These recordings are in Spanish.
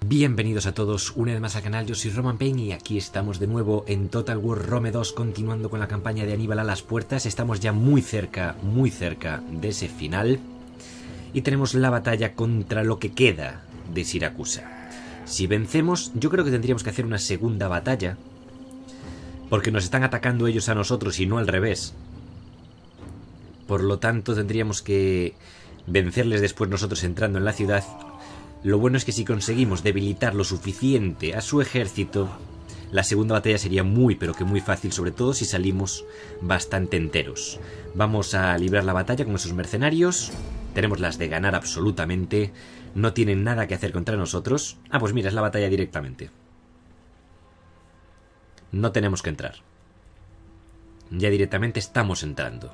Bienvenidos a todos una vez más al canal, yo soy Roman Pain y aquí estamos de nuevo en Total War Rome 2 continuando con la campaña de Aníbal a las puertas. Estamos ya muy cerca de ese final y tenemos la batalla contra lo que queda de Siracusa. Si vencemos, yo creo que tendríamos que hacer una segunda batalla porque nos están atacando ellos a nosotros y no al revés. Por lo tanto tendríamos que vencerles después nosotros entrando en la ciudad. Lo bueno es que si conseguimos debilitar lo suficiente a su ejército, la segunda batalla sería muy pero que muy fácil, sobre todo si salimos bastante enteros. Vamos a librar la batalla con esos mercenarios. Tenemos las de ganar absolutamente. No tienen nada que hacer contra nosotros. Ah, pues mira, es la batalla directamente. No tenemos que entrar. Ya directamente estamos entrando.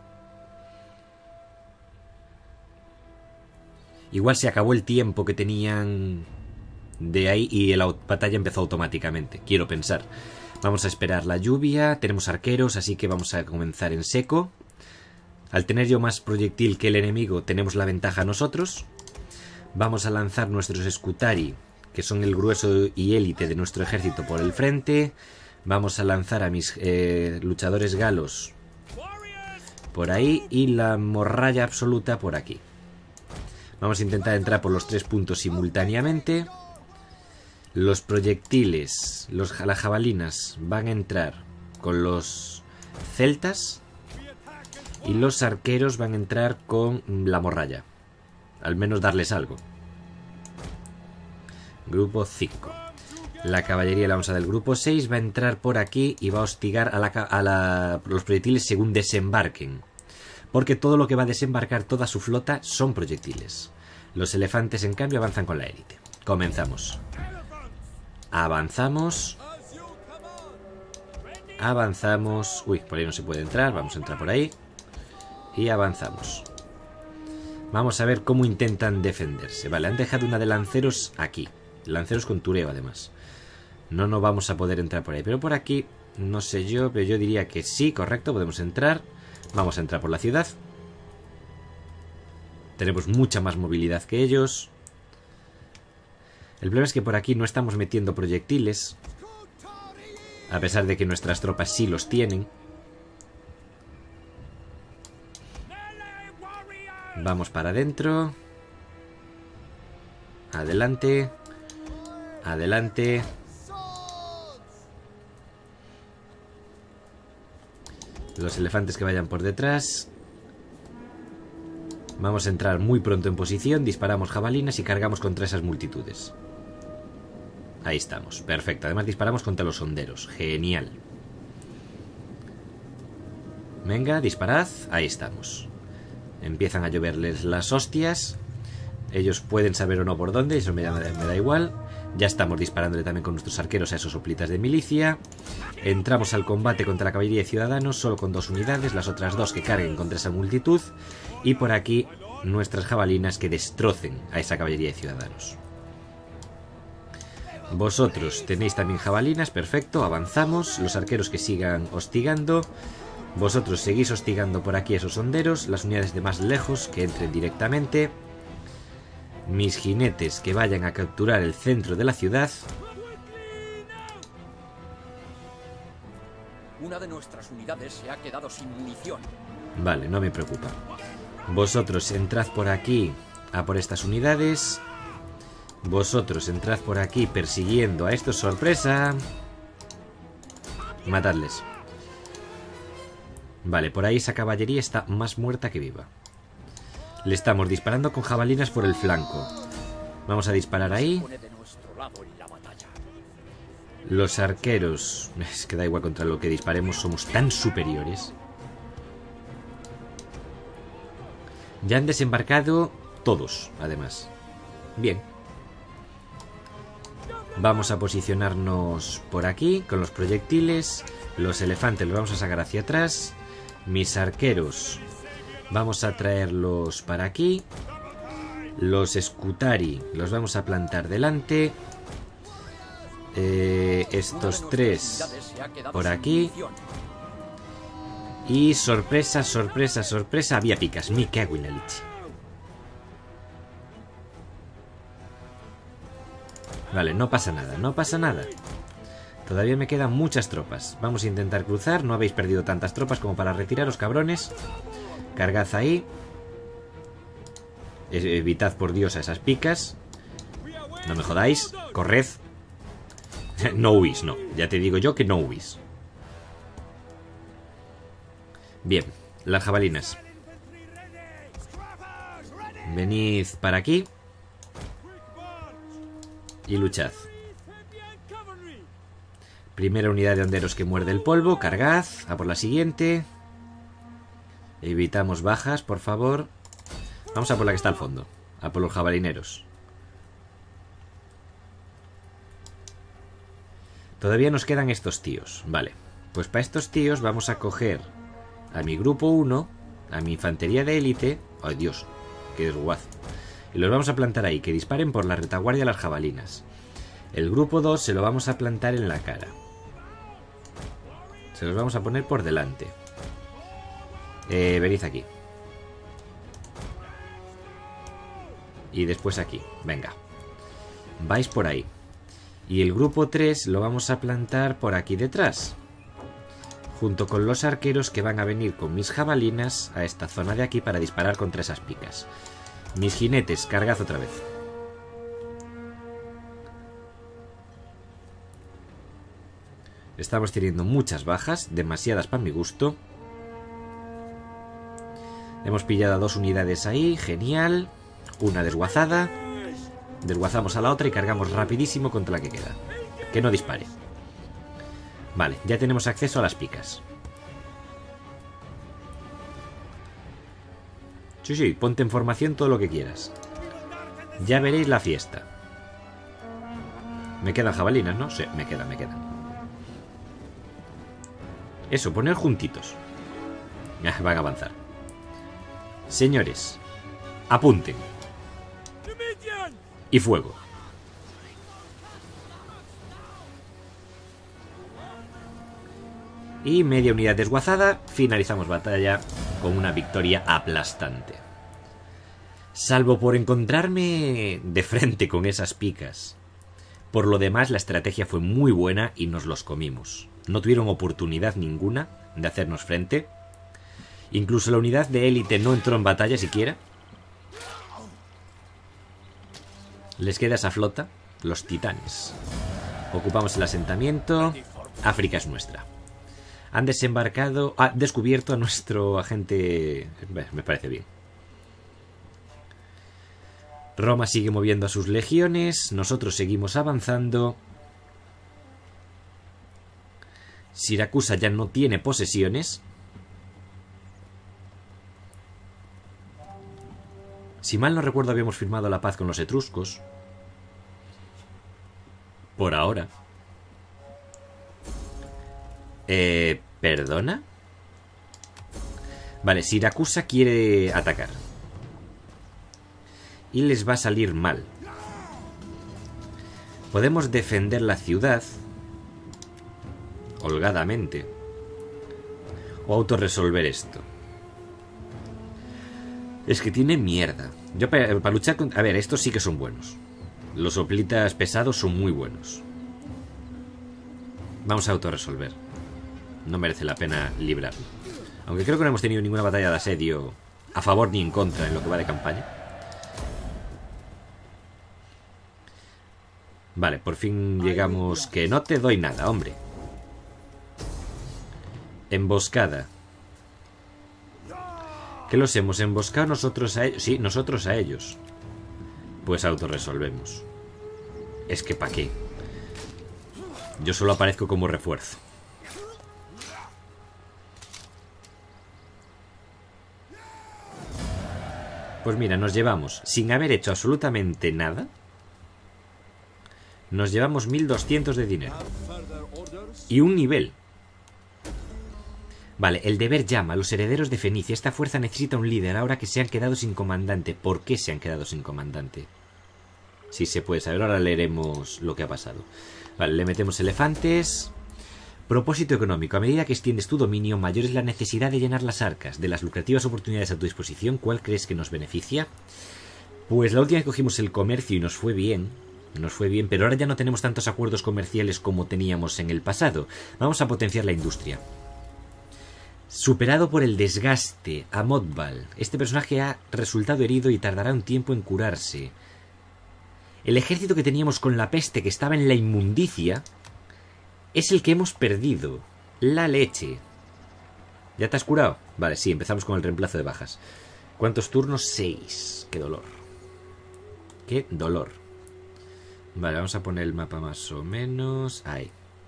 Igual se acabó el tiempo que tenían de ahí y la batalla empezó automáticamente, quiero pensar. Vamos a esperar la lluvia, tenemos arqueros, así que vamos a comenzar en seco. Al tener yo más proyectil que el enemigo, tenemos la ventaja nosotros. Vamos a lanzar nuestros Scutari, que son el grueso y élite de nuestro ejército, por el frente. Vamos a lanzar a mis luchadores galos por ahí y la morralla absoluta por aquí. Vamos a intentar entrar por los 3 puntos simultáneamente. Los proyectiles, las jabalinas van a entrar con los celtas. Y los arqueros van a entrar con la morralla. Al menos darles algo. Grupo 5. La caballería, la vamos a dar del grupo 6. Va a entrar por aquí y va a hostigar a los proyectiles según desembarquen. Porque todo lo que va a desembarcar, toda su flota, son proyectiles. Los elefantes, en cambio, avanzan con la élite. Comenzamos. Avanzamos. Avanzamos. Uy, por ahí no se puede entrar. Vamos a entrar por ahí. Y avanzamos. Vamos a ver cómo intentan defenderse. Vale, han dejado una de lanceros aquí. Lanceros con tureo, además. No vamos a poder entrar por ahí. Pero por aquí, no sé yo, pero yo diría que sí, correcto, podemos entrar. Vamos a entrar por la ciudad. Tenemos mucha más movilidad que ellos. El problema es que por aquí no estamos metiendo proyectiles, a pesar de que nuestras tropas sí los tienen. Vamos para adentro. Adelante. Adelante. Los elefantes que vayan por detrás. Vamos a entrar muy pronto en posición, disparamos jabalinas y cargamos contra esas multitudes. Ahí estamos, perfecto. Además disparamos contra los honderos, genial. Venga, disparad, ahí estamos. Empiezan a lloverles las hostias. Ellos pueden saber o no por dónde, eso me da igual. Ya estamos disparándole también con nuestros arqueros a esos soplitas de milicia. Entramos al combate contra la caballería de ciudadanos solo con 2 unidades, las otras 2 que carguen contra esa multitud. Y por aquí nuestras jabalinas que destrocen a esa caballería de ciudadanos. Vosotros tenéis también jabalinas, perfecto, avanzamos. Los arqueros que sigan hostigando. Vosotros seguís hostigando por aquí a esos honderos. Las unidades de más lejos que entren directamente. Mis jinetes que vayan a capturar el centro de la ciudad. Una de nuestras unidades se ha quedado sin munición. Vale, no me preocupa. Vosotros entrad por aquí a por estas unidades. Vosotros entrad por aquí persiguiendo a estos. ¡Sorpresa! Matadles. Vale, por ahí esa caballería está más muerta que viva. Le estamos disparando con jabalinas por el flanco. Vamos a disparar ahí. Los arqueros... Es que da igual contra lo que disparemos, somos tan superiores. Ya han desembarcado todos, además. Bien. Vamos a posicionarnos por aquí con los proyectiles. Los elefantes los vamos a sacar hacia atrás. Mis arqueros vamos a traerlos para aquí. Los Scutari los vamos a plantar delante. Estos 3 por aquí. Y sorpresa, sorpresa, sorpresa, había picas. Me cago en la leche. Vale, no pasa nada, no pasa nada. Todavía me quedan muchas tropas. Vamos a intentar cruzar. No habéis perdido tantas tropas como para retiraros, cabrones. Cargad ahí. Evitad, por Dios, a esas picas. No me jodáis. Corred. No huís, no. Ya te digo yo que no huís. Bien, las jabalinas. Venid para aquí. Y luchad. Primera unidad de honderos que muerde el polvo. Cargad. A por la siguiente. Evitamos bajas, por favor. Vamos a por la que está al fondo. A por los jabalineros. Todavía nos quedan estos tíos. Vale. Pues para estos tíos vamos a coger a mi grupo 1, a mi infantería de élite. ¡Ay, Dios! ¡Qué desguazo! Y los vamos a plantar ahí, que disparen por la retaguardia a las jabalinas. El grupo 2 se lo vamos a plantar en la cara. Se los vamos a poner por delante. Venid aquí. Y después aquí. Venga. Vais por ahí. Y el grupo 3 lo vamos a plantar por aquí detrás. Junto con los arqueros que van a venir con mis jabalinas a esta zona de aquí para disparar contra esas picas. Mis jinetes, cargad otra vez. Estamos teniendo muchas bajas, demasiadas para mi gusto. Hemos pillado a 2 unidades ahí, genial. Una desguazada. Desguazamos a la otra y cargamos rapidísimo contra la que queda. Que no dispare. Vale, ya tenemos acceso a las picas. Sí, sí, ponte en formación todo lo que quieras. Ya veréis la fiesta. Me quedan jabalinas, ¿no? Sí, me quedan. Eso, poner juntitos. Van a avanzar. Señores, apunten. Y fuego. Y media unidad desguazada. Finalizamos batalla con una victoria aplastante. Salvo por encontrarme de frente con esas picas. Por lo demás, la estrategia fue muy buena y nos los comimos. No tuvieron oportunidad ninguna de hacernos frente. Incluso la unidad de élite no entró en batalla siquiera. Les queda esa flota, los titanes. Ocupamos el asentamiento. África es nuestra. Han desembarcado... descubierto a nuestro agente... Me parece bien. Roma sigue moviendo a sus legiones. Nosotros seguimos avanzando. Siracusa ya no tiene posesiones. Si mal no recuerdo, habíamos firmado la paz con los etruscos. Por ahora. ¿Perdona? Vale, Siracusa quiere atacar. Y les va a salir mal. Podemos defender la ciudad holgadamente. O autorresolver esto. Es que tiene mierda. Yo para luchar con... A ver, estos sí que son buenos. Los hoplitas pesados son muy buenos. Vamos a autorresolver. No merece la pena librarlo. Aunque creo que no hemos tenido ninguna batalla de asedio a favor ni en contra en lo que va de campaña. Vale, por fin llegamos... Que no te doy nada, hombre. Emboscada. ¿Qué los hemos emboscado nosotros a ellos? Sí, nosotros a ellos. Pues autorresolvemos. Es que ¿para qué? Yo solo aparezco como refuerzo. Pues mira, nos llevamos, sin haber hecho absolutamente nada, nos llevamos 1200 de dinero. Y un nivel. Vale, el deber llama. Los herederos de Fenicia. Esta fuerza necesita un líder ahora que se han quedado sin comandante. ¿Por qué se han quedado sin comandante? Sí se puede saber. Ahora leeremos lo que ha pasado. Vale, le metemos elefantes. Propósito económico. A medida que extiendes tu dominio, mayor es la necesidad de llenar las arcas. De las lucrativas oportunidades a tu disposición, ¿cuál crees que nos beneficia? Pues la última vez cogimos el comercio y nos fue bien. nos fue bien, pero ahora ya no tenemos tantos acuerdos comerciales como teníamos en el pasado. Vamos a potenciar la industria. Superado por el desgaste a Modval. Este personaje ha resultado herido y tardará un tiempo en curarse. El ejército que teníamos con la peste, que estaba en la inmundicia, es el que hemos perdido. La leche. ¿Ya te has curado? Vale, sí, empezamos con el reemplazo de bajas. ¿Cuántos turnos? 6. Qué dolor. Qué dolor. Vale, vamos a poner el mapa más o menos. Ahí.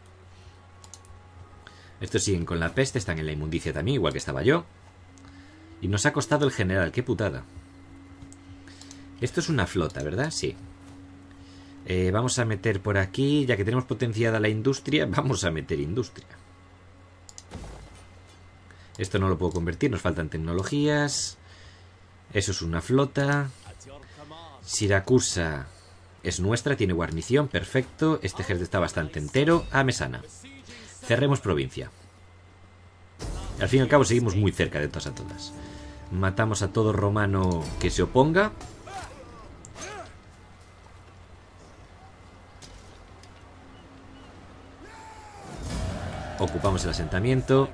Estos siguen con la peste, están en la inmundicia también, igual que estaba yo. Y nos ha costado el general, qué putada. Esto es una flota, ¿verdad? Sí. Vamos a meter por aquí, ya que tenemos potenciada la industria, vamos a meter industria. Esto no lo puedo convertir, nos faltan tecnologías. Eso es una flota. Siracusa es nuestra, tiene guarnición, perfecto. Este ejército está bastante entero. A Mesana. Cerremos provincia. Al fin y al cabo seguimos muy cerca de todas a todas. Matamos a todo romano que se oponga. Ocupamos el asentamiento.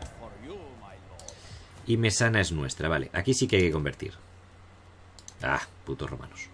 Y Mesana es nuestra, vale. Aquí sí que hay que convertir. Ah, putos romanos.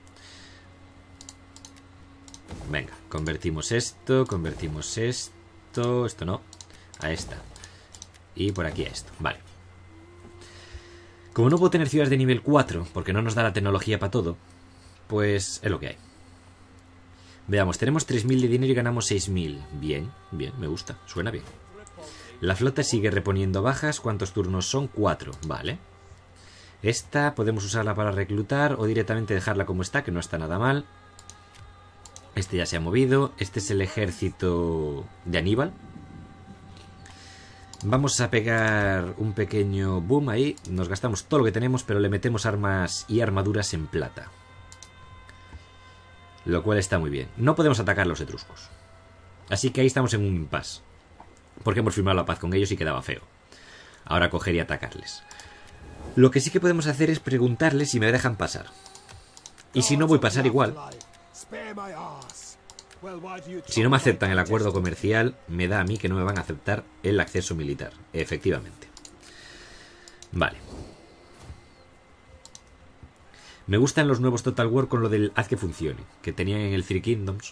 Venga, convertimos esto, esto no, a esta. Y por aquí a esto, vale. Como no puedo tener ciudades de nivel 4, porque no nos da la tecnología para todo, pues es lo que hay. Veamos, tenemos 3.000 de dinero y ganamos 6.000. Bien, bien, me gusta, suena bien. La flota sigue reponiendo bajas. ¿Cuántos turnos son? 4, vale. Esta podemos usarla para reclutar o directamente dejarla como está, que no está nada mal. Este ya se ha movido. Este es el ejército de Aníbal. Vamos a pegar un pequeño boom ahí. Nos gastamos todo lo que tenemos, pero le metemos armas y armaduras en plata. Lo cual está muy bien. No podemos atacar a los etruscos. Así que ahí estamos en un impasse. Porque hemos firmado la paz con ellos y quedaba feo. Ahora coger y atacarles. Lo que sí que podemos hacer es preguntarles si me dejan pasar. Y si no, voy a pasar igual. Si no me aceptan el acuerdo comercial, me da a mí que no me van a aceptar el acceso militar. Efectivamente. Vale. Me gustan los nuevos Total War con lo del haz que funcione, que tenían en el Three Kingdoms.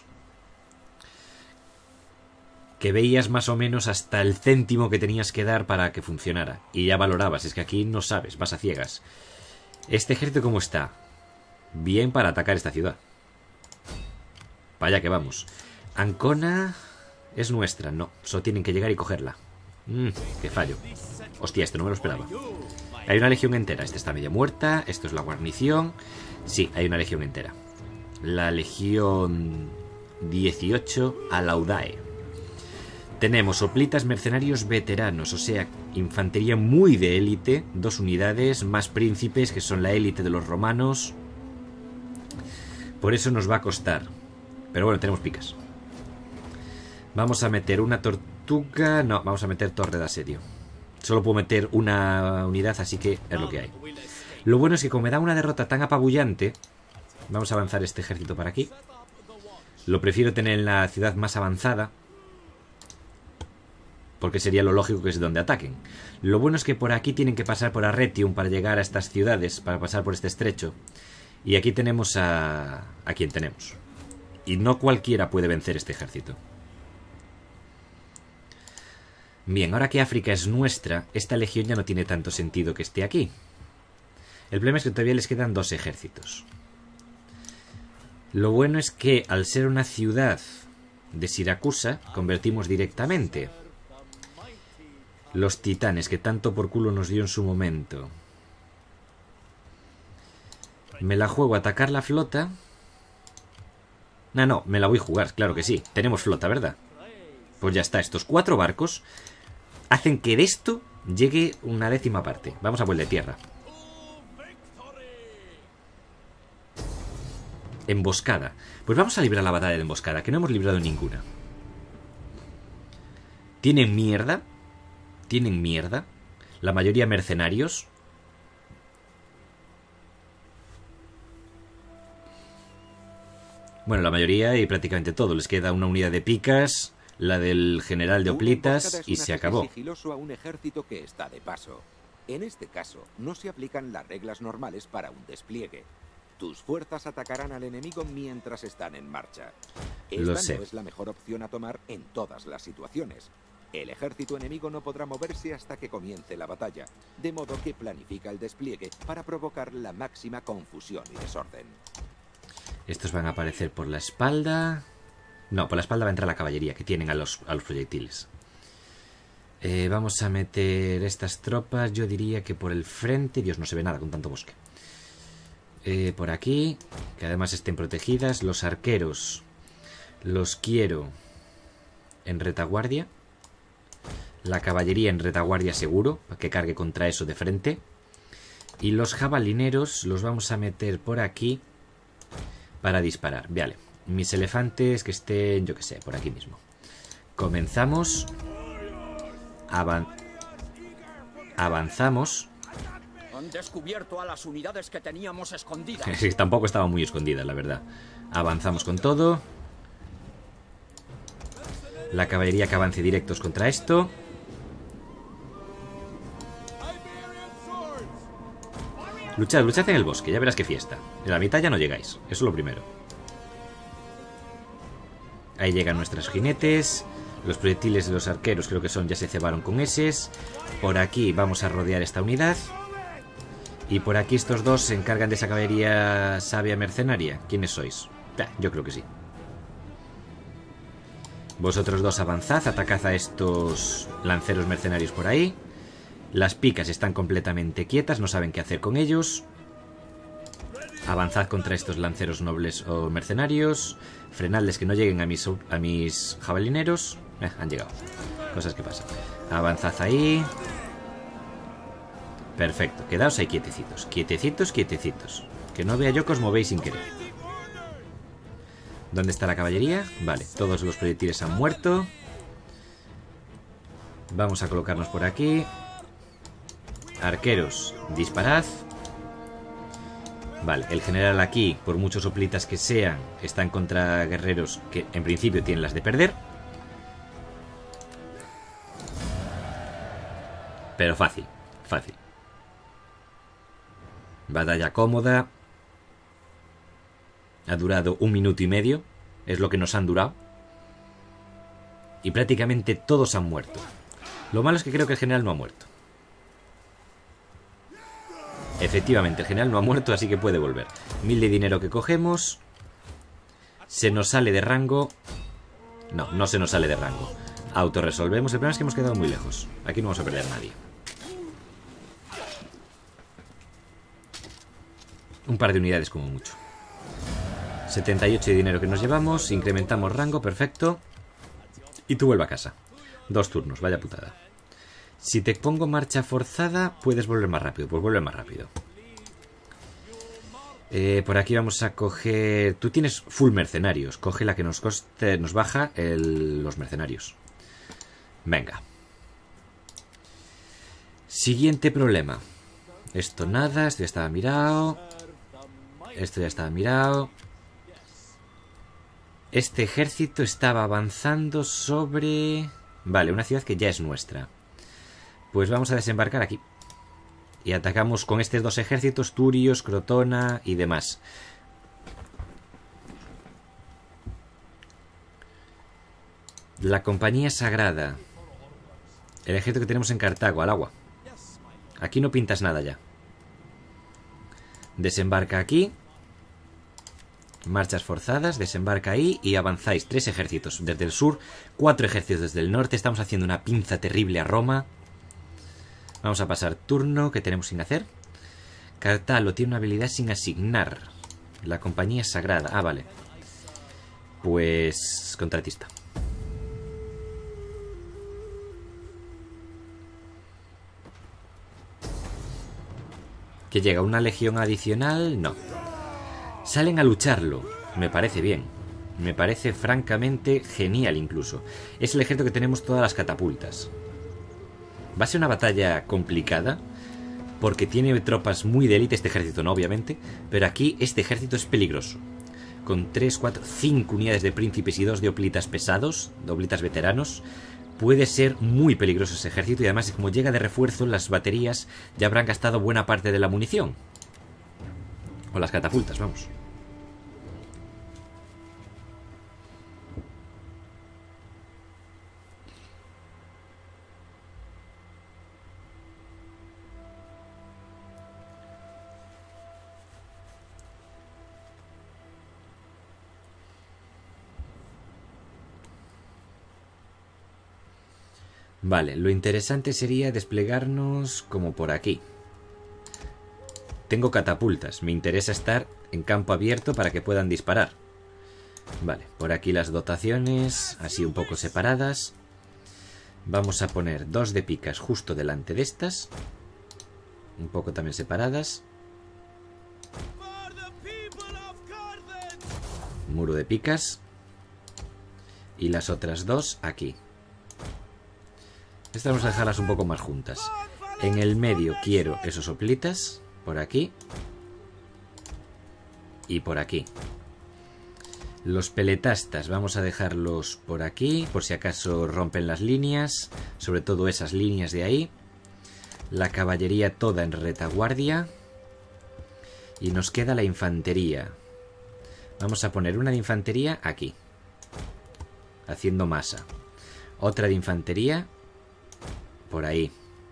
Que veías más o menos hasta el céntimo que tenías que dar para que funcionara. Y ya valorabas, es que aquí no sabes, vas a ciegas. ¿Este ejército cómo está? Bien para atacar esta ciudad. Para allá que vamos. Ancona es nuestra, no, solo tienen que llegar y cogerla. Qué fallo. Hostia, esto no me lo esperaba. Hay una legión entera, esta está medio muerta, esto es la guarnición. Sí, hay una legión entera. La legión 18 Alaudae. Tenemos hoplitas mercenarios veteranos, o sea, infantería muy de élite, 2 unidades, más príncipes, que son la élite de los romanos. Por eso nos va a costar. Pero bueno, tenemos picas. Vamos a meter una tortuga. No, vamos a meter torre de asedio. Solo puedo meter una unidad, así que es lo que hay. Lo bueno es que como me da una derrota tan apabullante, vamos a avanzar este ejército para aquí. Lo prefiero tener en la ciudad más avanzada, porque sería lo lógico que es donde ataquen. Lo bueno es que por aquí tienen que pasar por Arretium para llegar a estas ciudades, para pasar por este estrecho. Y aquí tenemos a quien tenemos. Y no cualquiera puede vencer este ejército. Bien, ahora que África es nuestra, esta legión ya no tiene tanto sentido que esté aquí. El problema es que todavía les quedan 2 ejércitos. Lo bueno es que al ser una ciudad de Siracusa, convertimos directamente. Los titanes que tanto por culo nos dio en su momento. Me la juego a atacar la flota. No, me la voy a jugar, claro que sí. Tenemos flota, ¿verdad? Pues ya está, estos 4 barcos hacen que de esto llegue una 10ª parte. Vamos a vuelta de tierra. Emboscada. Pues vamos a librar la batalla de emboscada, que no hemos librado ninguna. ¿Tienen mierda? ¿Tienen mierda? La mayoría mercenarios. Bueno, la mayoría y prácticamente todo. Les queda una unidad de picas, la del general de hoplitas y se acabó. Sigiloso a un ejército que está de paso. En este caso, no se aplican las reglas normales para un despliegue. Tus fuerzas atacarán al enemigo mientras están en marcha. Lo Esta sé. no es la mejor opción a tomar en todas las situaciones. El ejército enemigo no podrá moverse hasta que comience la batalla, de modo que planifica el despliegue para provocar la máxima confusión y desorden. Estos van a aparecer por la espalda. No, por la espalda va a entrar la caballería que tienen a los proyectiles. Vamos a meter estas tropas, yo diría que por el frente. Dios, no se ve nada con tanto bosque. Por aquí, que además estén protegidas. Los arqueros los quiero en retaguardia. La caballería en retaguardia seguro, para que cargue contra eso de frente. Y los jabalineros los vamos a meter por aquí para disparar. Vale, mis elefantes que estén, yo que sé, por aquí mismo. Comenzamos. Avanzamos. Han descubierto a las unidades que teníamos escondidas. Sí, tampoco estaban muy escondidas, la verdad. Avanzamos con todo. La caballería que avance directos contra esto. Luchad, luchad en el bosque, ya verás qué fiesta. En la mitad ya no llegáis, eso es lo primero. Ahí llegan nuestros jinetes. Los proyectiles de los arqueros creo que son, ya se cebaron con eses. Por aquí vamos a rodear esta unidad. Y por aquí estos dos se encargan de esa caballería sabia mercenaria. ¿Quiénes sois? Yo creo que sí. Vosotros dos avanzad, atacad a estos lanceros mercenarios por ahí. Las picas están completamente quietas, no saben qué hacer con ellos. Avanzad contra estos lanceros nobles o mercenarios. Frenadles que no lleguen a mis jabalineros. Han llegado. Cosas que pasan. Avanzad ahí. Perfecto. Quedaos ahí quietecitos. Quietecitos, quietecitos. Que no vea yo que os movéis sin querer. ¿Dónde está la caballería? Vale, todos los proyectiles han muerto. Vamos a colocarnos por aquí. Arqueros, disparad. Vale, el general aquí, por muchos hoplitas que sean, están contra guerreros que en principio tienen las de perder. Pero fácil, fácil. Batalla cómoda. Ha durado 1 minuto y medio. Es lo que nos han durado. Y prácticamente todos han muerto. Lo malo es que creo que el general no ha muerto. Efectivamente, el general no ha muerto, así que puede volver. 1000 de dinero que cogemos. Se nos sale de rango. No, no se nos sale de rango. Autorresolvemos. El problema es que hemos quedado muy lejos. Aquí no vamos a perder a nadie. Un par de unidades como mucho. 78 de dinero que nos llevamos. Incrementamos rango, perfecto. Y tú vuelve a casa. 2 turnos, vaya putada. Si te pongo marcha forzada, puedes volver más rápido. Pues vuelve más rápido. Por aquí vamos a coger... Tú tienes full mercenarios. Coge la que nos baja los mercenarios. Venga. Siguiente problema. Esto nada, esto ya estaba mirado. Esto ya estaba mirado. Este ejército estaba avanzando sobre... Vale, una ciudad que ya es nuestra. Pues vamos a desembarcar aquí. Y atacamos con estos 2 ejércitos, Turios, Crotona y demás. La compañía sagrada. El ejército que tenemos en Cartago, al agua. Aquí no pintas nada ya. Desembarca aquí. Marchas forzadas, desembarca ahí y avanzáis 3 ejércitos desde el sur, 4 ejércitos desde el norte. Estamos haciendo una pinza terrible a Roma. Vamos a pasar turno, que tenemos sin hacer. Cartalo tiene una habilidad sin asignar. La compañía sagrada. Ah, vale. Pues... contratista. ¿Que llega una legión adicional? No. Salen a lucharlo. Me parece bien. Me parece francamente genial incluso. Es el ejército que tenemos todas las catapultas. Va a ser una batalla complicada, porque tiene tropas muy de élite este ejército, no obviamente, pero aquí este ejército es peligroso. con 3, 4, 5 unidades de príncipes y 2 de hoplitas pesados, de hoplitas veteranos, puede ser muy peligroso ese ejército. Y además, como llega de refuerzo, las baterías ya habrán gastado buena parte de la munición. O las catapultas, vamos. Vale, lo interesante sería desplegarnos como por aquí. Tengo catapultas, me interesa estar en campo abierto para que puedan disparar. Vale, por aquí las dotaciones, así un poco separadas. Vamos a poner 2 de picas justo delante de estas. Un poco también separadas. Muro de picas. Y las otras 2 aquí. Estas vamos a dejarlas un poco más juntas. En el medio quiero esos hoplitas. Por aquí. Y por aquí. Los peletastas vamos a dejarlos por aquí. Por si acaso rompen las líneas. Sobre todo esas líneas de ahí. La caballería toda en retaguardia. Y nos queda la infantería. Vamos a poner una de infantería aquí. Haciendo masa. Otra de infantería por ahí.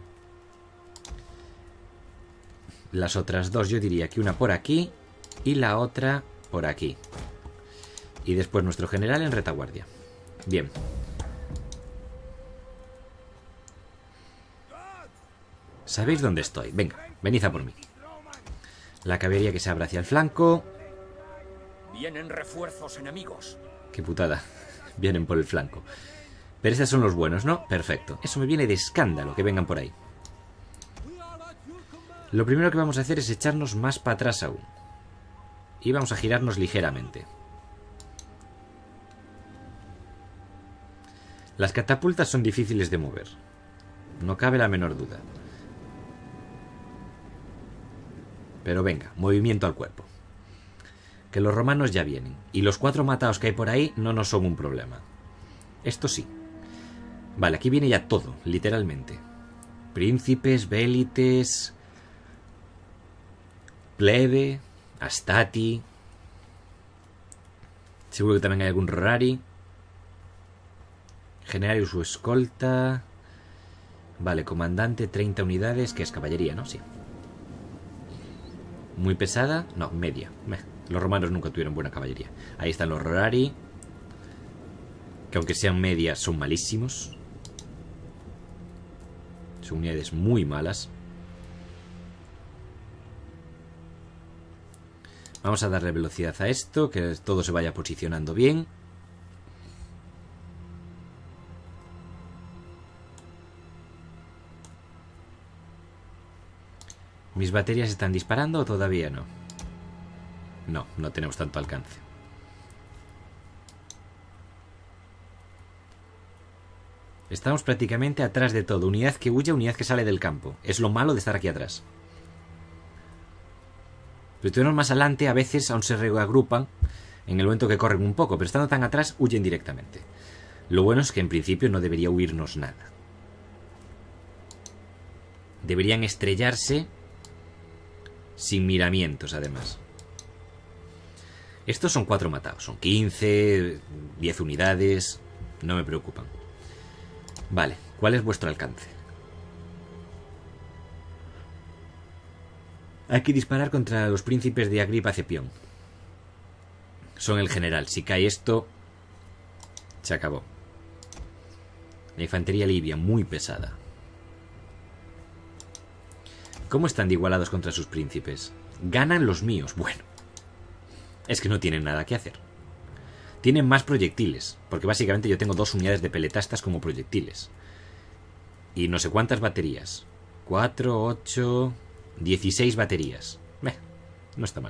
Las otras 2 yo diría que una por aquí y la otra por aquí. Y después nuestro general en retaguardia. Bien. ¿Sabéis dónde estoy? Venga, venid a por mí. La caballería que se abra hacia el flanco. Vienen refuerzos enemigos. Qué putada. Vienen por el flanco. Pero estos son los buenos, ¿no? Perfecto. Eso me viene de escándalo que vengan por ahí. Lo primero que vamos a hacer es echarnos más para atrás aún. Y vamos a girarnos ligeramente. Las catapultas son difíciles de mover. No cabe la menor duda. Pero venga, movimiento al cuerpo. Que los romanos ya vienen. Y los 4 mataos que hay por ahí no nos son un problema. Esto sí. Vale, aquí viene ya todo, literalmente. Príncipes, vélites, plebe, astati. Seguro que también hay algún rorari. General y su escolta. Vale, comandante, 30 unidades, que es caballería, ¿no? Sí. Muy pesada. No, media. Los romanos nunca tuvieron buena caballería. Ahí están los rorari. Que aunque sean medias, son malísimos. Son unidades muy malas. Vamos a darle velocidad a esto, que todo se vaya posicionando bien. ¿Mis baterías están disparando o todavía no? No, no tenemos tanto alcance. Estamos prácticamente atrás de todo. Unidad que huye, unidad que sale del campo. Es lo malo de estar aquí atrás. Pero estuvimos más adelante, a veces aún se reagrupan en el momento que corren un poco, pero estando tan atrás, huyen directamente. Lo bueno es que en principio no debería huirnos nada. Deberían estrellarse sin miramientos, además. Estos son 4 matados. Son 15, 10 unidades. No me preocupan. Vale, ¿cuál es vuestro alcance? Hay que disparar contra los príncipes de Agripa Cepión. Son el general. Si cae esto, se acabó. La infantería libia, muy pesada. ¿Cómo están de igualados contra sus príncipes? Ganan los míos. Bueno, es que no tienen nada que hacer. Tienen más proyectiles, porque básicamente yo tengo 2 unidades de peletastas como proyectiles. Y no sé cuántas baterías. 4, 8, 16 baterías. No está mal.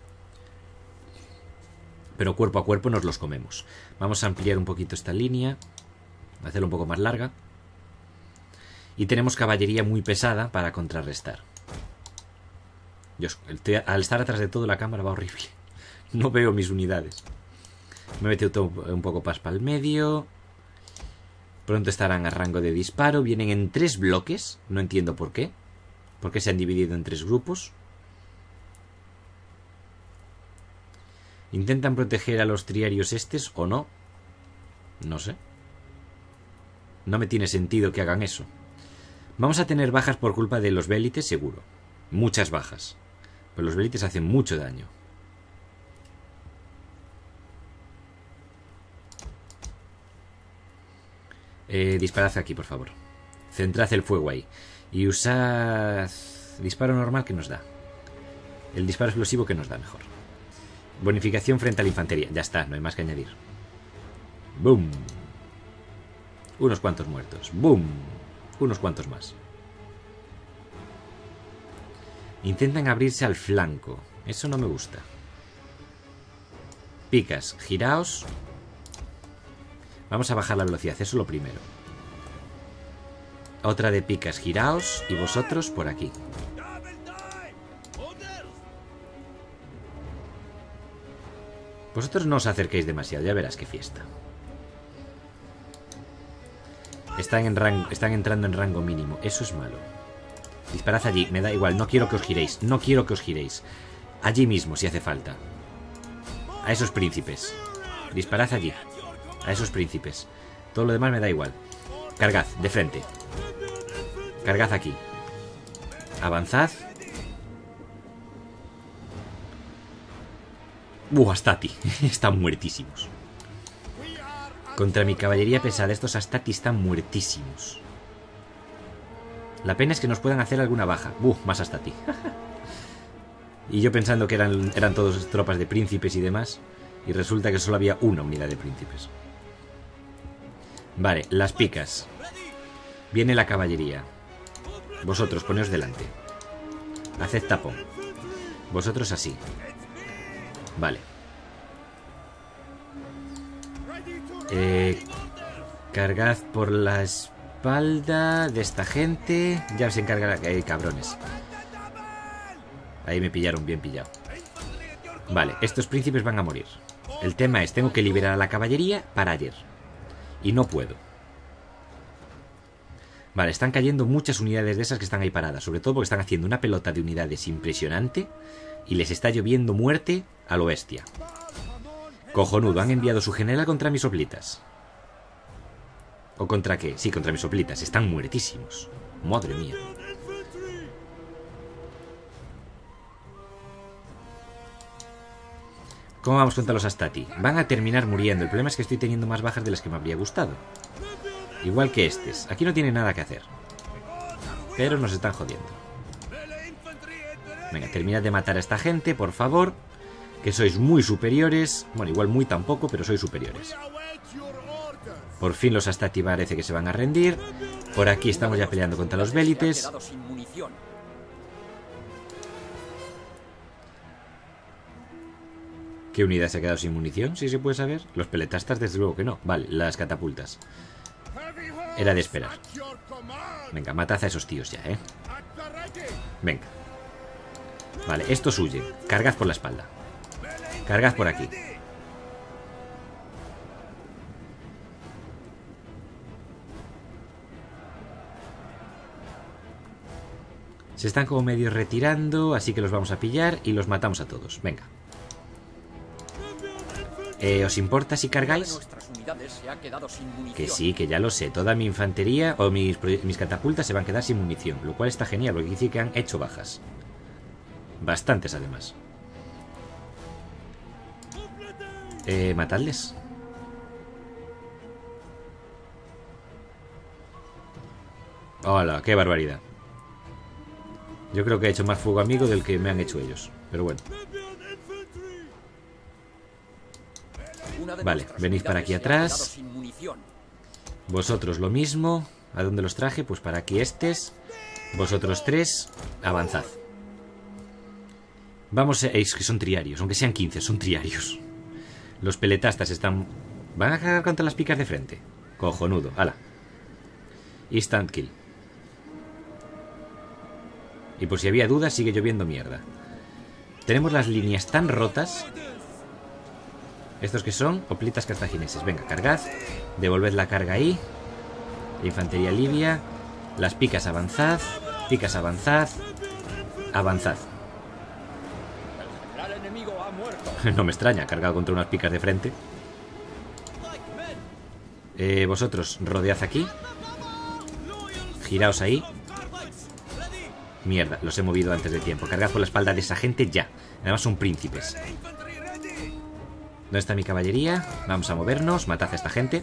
Pero cuerpo a cuerpo nos los comemos. Vamos a ampliar un poquito esta línea. Hacerla un poco más larga. Y tenemos caballería muy pesada para contrarrestar. Dios, al estar atrás de todo la cámara va horrible. No veo mis unidades. Me he metido un poco más para el medio. Pronto estarán a rango de disparo. Vienen en 3 bloques. No entiendo por qué. ¿Por qué se han dividido en 3 grupos? ¿Intentan proteger a los triarios estos o no? No sé. No me tiene sentido que hagan eso. Vamos a tener bajas por culpa de los vélites, seguro. Muchas bajas. Pero los vélites hacen mucho daño. Disparad aquí, por favor. Centrad el fuego ahí. Y usad... disparo normal que nos da. El disparo explosivo que nos da mejor. Bonificación frente a la infantería. Ya está, no hay más que añadir. ¡Boom! Unos cuantos muertos. ¡Boom! Unos cuantos más. Intentan abrirse al flanco. Eso no me gusta. Picas, giraos. Vamos a bajar la velocidad, eso es lo primero. Otra de picas, giraos. Y vosotros por aquí. Vosotros no os acerquéis demasiado, ya verás qué fiesta. Están entrando en rango mínimo, eso es malo. Disparad allí, me da igual, no quiero que os giréis. No quiero que os giréis. Allí mismo, si hace falta. A esos príncipes. Disparad allí. A esos príncipes. Todo lo demás me da igual. Cargad, de frente. Cargad aquí. Avanzad. Astati. Están muertísimos. Contra mi caballería pesada, estos Astati están muertísimos. La pena es que nos puedan hacer alguna baja. Más Astati. Y yo pensando que eran todos tropas de príncipes y demás. Y resulta que solo había una unidad de príncipes. Vale, las picas. Viene la caballería. Vosotros, poneos delante. Haced tapón. Vosotros así. Vale. Cargad por la espalda de esta gente. Ya se encarga cabrones. Ahí me pillaron, bien pillado. Vale, estos príncipes van a morir. El tema es, tengo que liberar a la caballería para ayer. Y no puedo. Vale, están cayendo muchas unidades de esas que están ahí paradas. Sobre todo porque están haciendo una pelota de unidades impresionante. Y les está lloviendo muerte a lo bestia. Cojonudo, han enviado su general contra mis hoplitas. ¿O contra qué? Sí, contra mis hoplitas. Están muertísimos. Madre mía. ¿Cómo vamos contra los Astati? Van a terminar muriendo. El problema es que estoy teniendo más bajas de las que me habría gustado. Igual que estos. Aquí no tienen nada que hacer. Pero nos están jodiendo. Venga, terminad de matar a esta gente, por favor. Que sois muy superiores. Bueno, igual muy tampoco, pero sois superiores. Por fin los Astati parece que se van a rendir. Por aquí estamos ya peleando contra los vélites. ¿Qué unidad se ha quedado sin munición? ¿Sí se puede saber? Los peletastas desde luego que no. Vale, las catapultas. Era de esperar. Venga, matad a esos tíos ya, ¿eh? Venga. Vale, estos huyen. Cargad por la espalda. Cargad por aquí. Se están como medio retirando, así que los vamos a pillar y los matamos a todos. Venga. ¿Os importa si cargáis? Que sí, que ya lo sé. Toda mi infantería o mis catapultas se van a quedar sin munición. Lo cual está genial, porque quiere decir que han hecho bajas. Bastantes, además. Matadles. ¡Hola! ¡Qué barbaridad! Yo creo que he hecho más fuego amigo del que me han hecho ellos. Pero bueno. Vale, venid para aquí atrás. Vosotros lo mismo. ¿A dónde los traje? Pues para aquí estos. Vosotros tres, avanzad. Vamos, es que son triarios. Aunque sean 15, son triarios. Los peletastas están... ¿Van a cargar contra las picas de frente? Cojonudo, hala. Instant kill. Y por si había dudas, sigue lloviendo mierda. Tenemos las líneas tan rotas ¿Estos que son? Hoplitas cartagineses. Venga, cargad. Devolved la carga ahí. La infantería libia. Las picas avanzad. Picas avanzad. Avanzad. El general enemigo ha muerto. No me extraña, cargado contra unas picas de frente. Vosotros, rodead aquí. Giraos ahí. Mierda, los he movido antes de tiempo. Cargad por la espalda de esa gente ya. Además son príncipes. ¿Dónde está mi caballería? Vamos a movernos, matad a esta gente.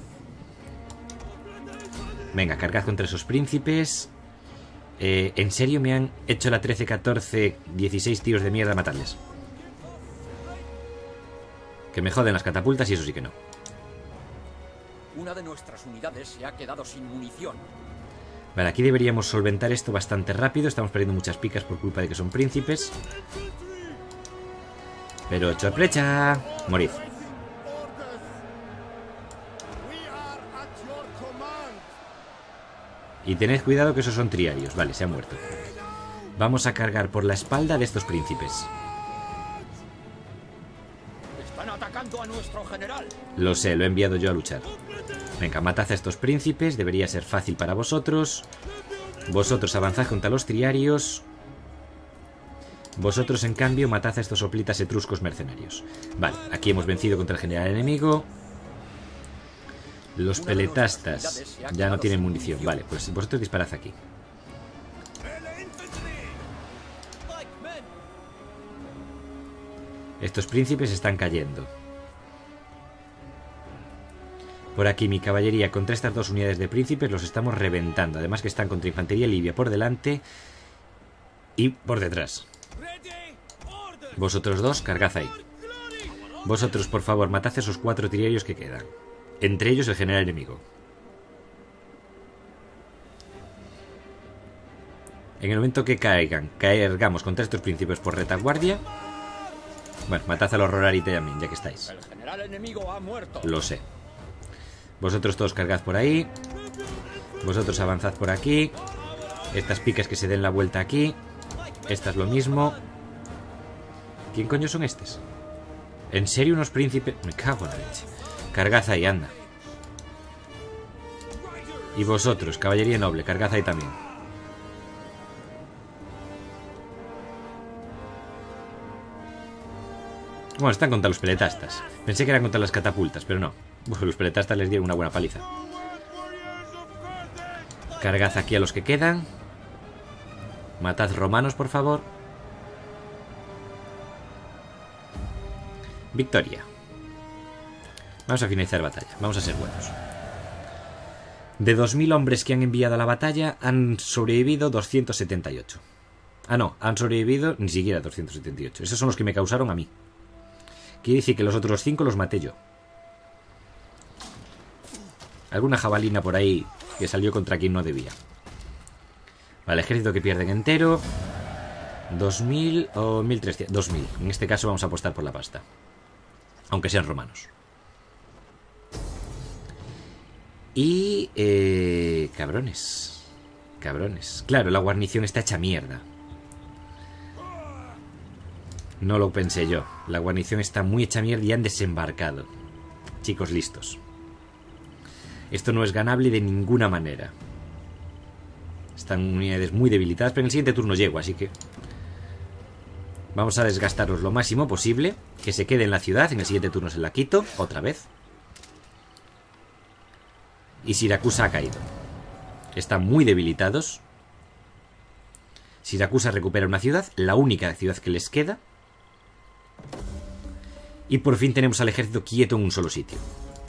Venga, cargad contra esos príncipes. ¿En serio me han hecho la 13, 14, 16 tiros de mierda a matarles? Que me joden las catapultas y eso sí que no. Una de nuestras unidades se ha quedado sin munición. Vale, aquí deberíamos solventar esto bastante rápido. Estamos perdiendo muchas picas por culpa de que son príncipes. Pero chorplecha. Morid. Y tened cuidado que esos son triarios. Vale, se ha muerto. Vamos a cargar por la espalda de estos príncipes. Están atacando a nuestro general. Lo sé, lo he enviado yo a luchar. Venga, matad a estos príncipes. Debería ser fácil para vosotros. Vosotros avanzad contra los triarios. Vosotros, en cambio, matad a estos hoplitas etruscos mercenarios. Vale, aquí hemos vencido contra el general enemigo. Los peletastas ya no tienen munición. Vale, pues vosotros disparad aquí. Estos príncipes están cayendo. Por aquí mi caballería contra estas dos unidades de príncipes los estamos reventando. Además que están contra infantería libia por delante y por detrás. Vosotros dos, cargad ahí. Vosotros, por favor, matad a esos 4 triarios que quedan. Entre ellos el general enemigo. En el momento que caigamos contra estos príncipes por retaguardia. Bueno, matad a los Rorari también, ya que estáis. El general enemigo ha muerto. Lo sé. Vosotros todos cargad por ahí. Vosotros avanzad por aquí. Estas picas que se den la vuelta aquí. Estas lo mismo. ¿Quién coño son estos? ¿En serio unos príncipes? Me cago en la leche. Cargad ahí, anda. Y vosotros, caballería noble, cargad ahí también. Bueno, están contra los peletastas. Pensé que eran contra las catapultas, pero no. Bueno, los peletastas les dieron una buena paliza. Cargad aquí a los que quedan. Matad romanos, por favor. Victoria. Vamos a finalizar batalla. Vamos a ser buenos. De 2000 hombres que han enviado a la batalla, han sobrevivido 278. Ah, no, han sobrevivido ni siquiera 278. Esos son los que me causaron a mí. Quiere decir que los otros 5 los maté yo. Alguna jabalina por ahí que salió contra quien no debía. Vale, ejército que pierden entero. 2000 o 1300. 2000. En este caso vamos a apostar por la pasta. Aunque sean romanos. Y... cabrones. Cabrones. Claro, la guarnición está hecha mierda. No lo pensé yo. La guarnición está muy hecha mierda y han desembarcado. Chicos listos. Esto no es ganable de ninguna manera. Están unidades muy debilitadas, pero en el siguiente turno llego, así que... vamos a desgastarlos lo máximo posible. Que se quede en la ciudad. En el siguiente turno se la quito. Otra vez. Y Siracusa ha caído. Están muy debilitados. Siracusa recupera una ciudad. La única ciudad que les queda. Y por fin tenemos al ejército quieto en un solo sitio.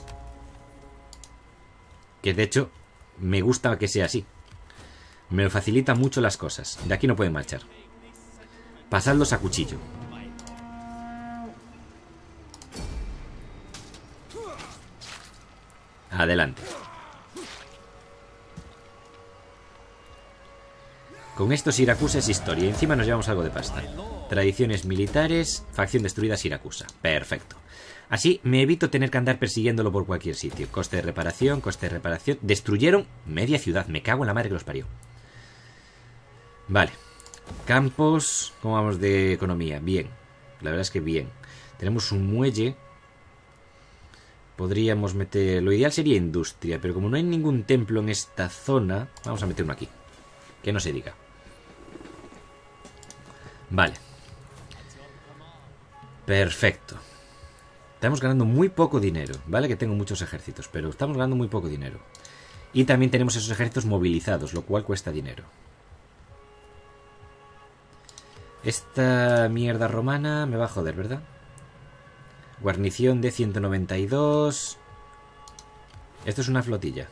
Que de hecho me gusta que sea así. Me lo facilita mucho las cosas. De aquí no pueden marchar. Pasadlos a cuchillo. Adelante. Con esto Siracusa es historia. Y encima nos llevamos algo de pasta. Tradiciones militares. Facción destruida Siracusa. Perfecto. Así me evito tener que andar persiguiéndolo por cualquier sitio. Coste de reparación, coste de reparación. Destruyeron media ciudad. Me cago en la madre que los parió. Vale. Campos. ¿Cómo vamos de economía? Bien. La verdad es que bien. Tenemos un muelle. Podríamos meter... Lo ideal sería industria, pero como no hay ningún templo en esta zona, vamos a meter uno aquí. Que no se diga. Vale. Perfecto. Estamos ganando muy poco dinero. Vale que tengo muchos ejércitos, pero estamos ganando muy poco dinero. Y también tenemos esos ejércitos movilizados, lo cual cuesta dinero. Esta mierda romana me va a joder, ¿verdad? Guarnición de 192. Esto es una flotilla.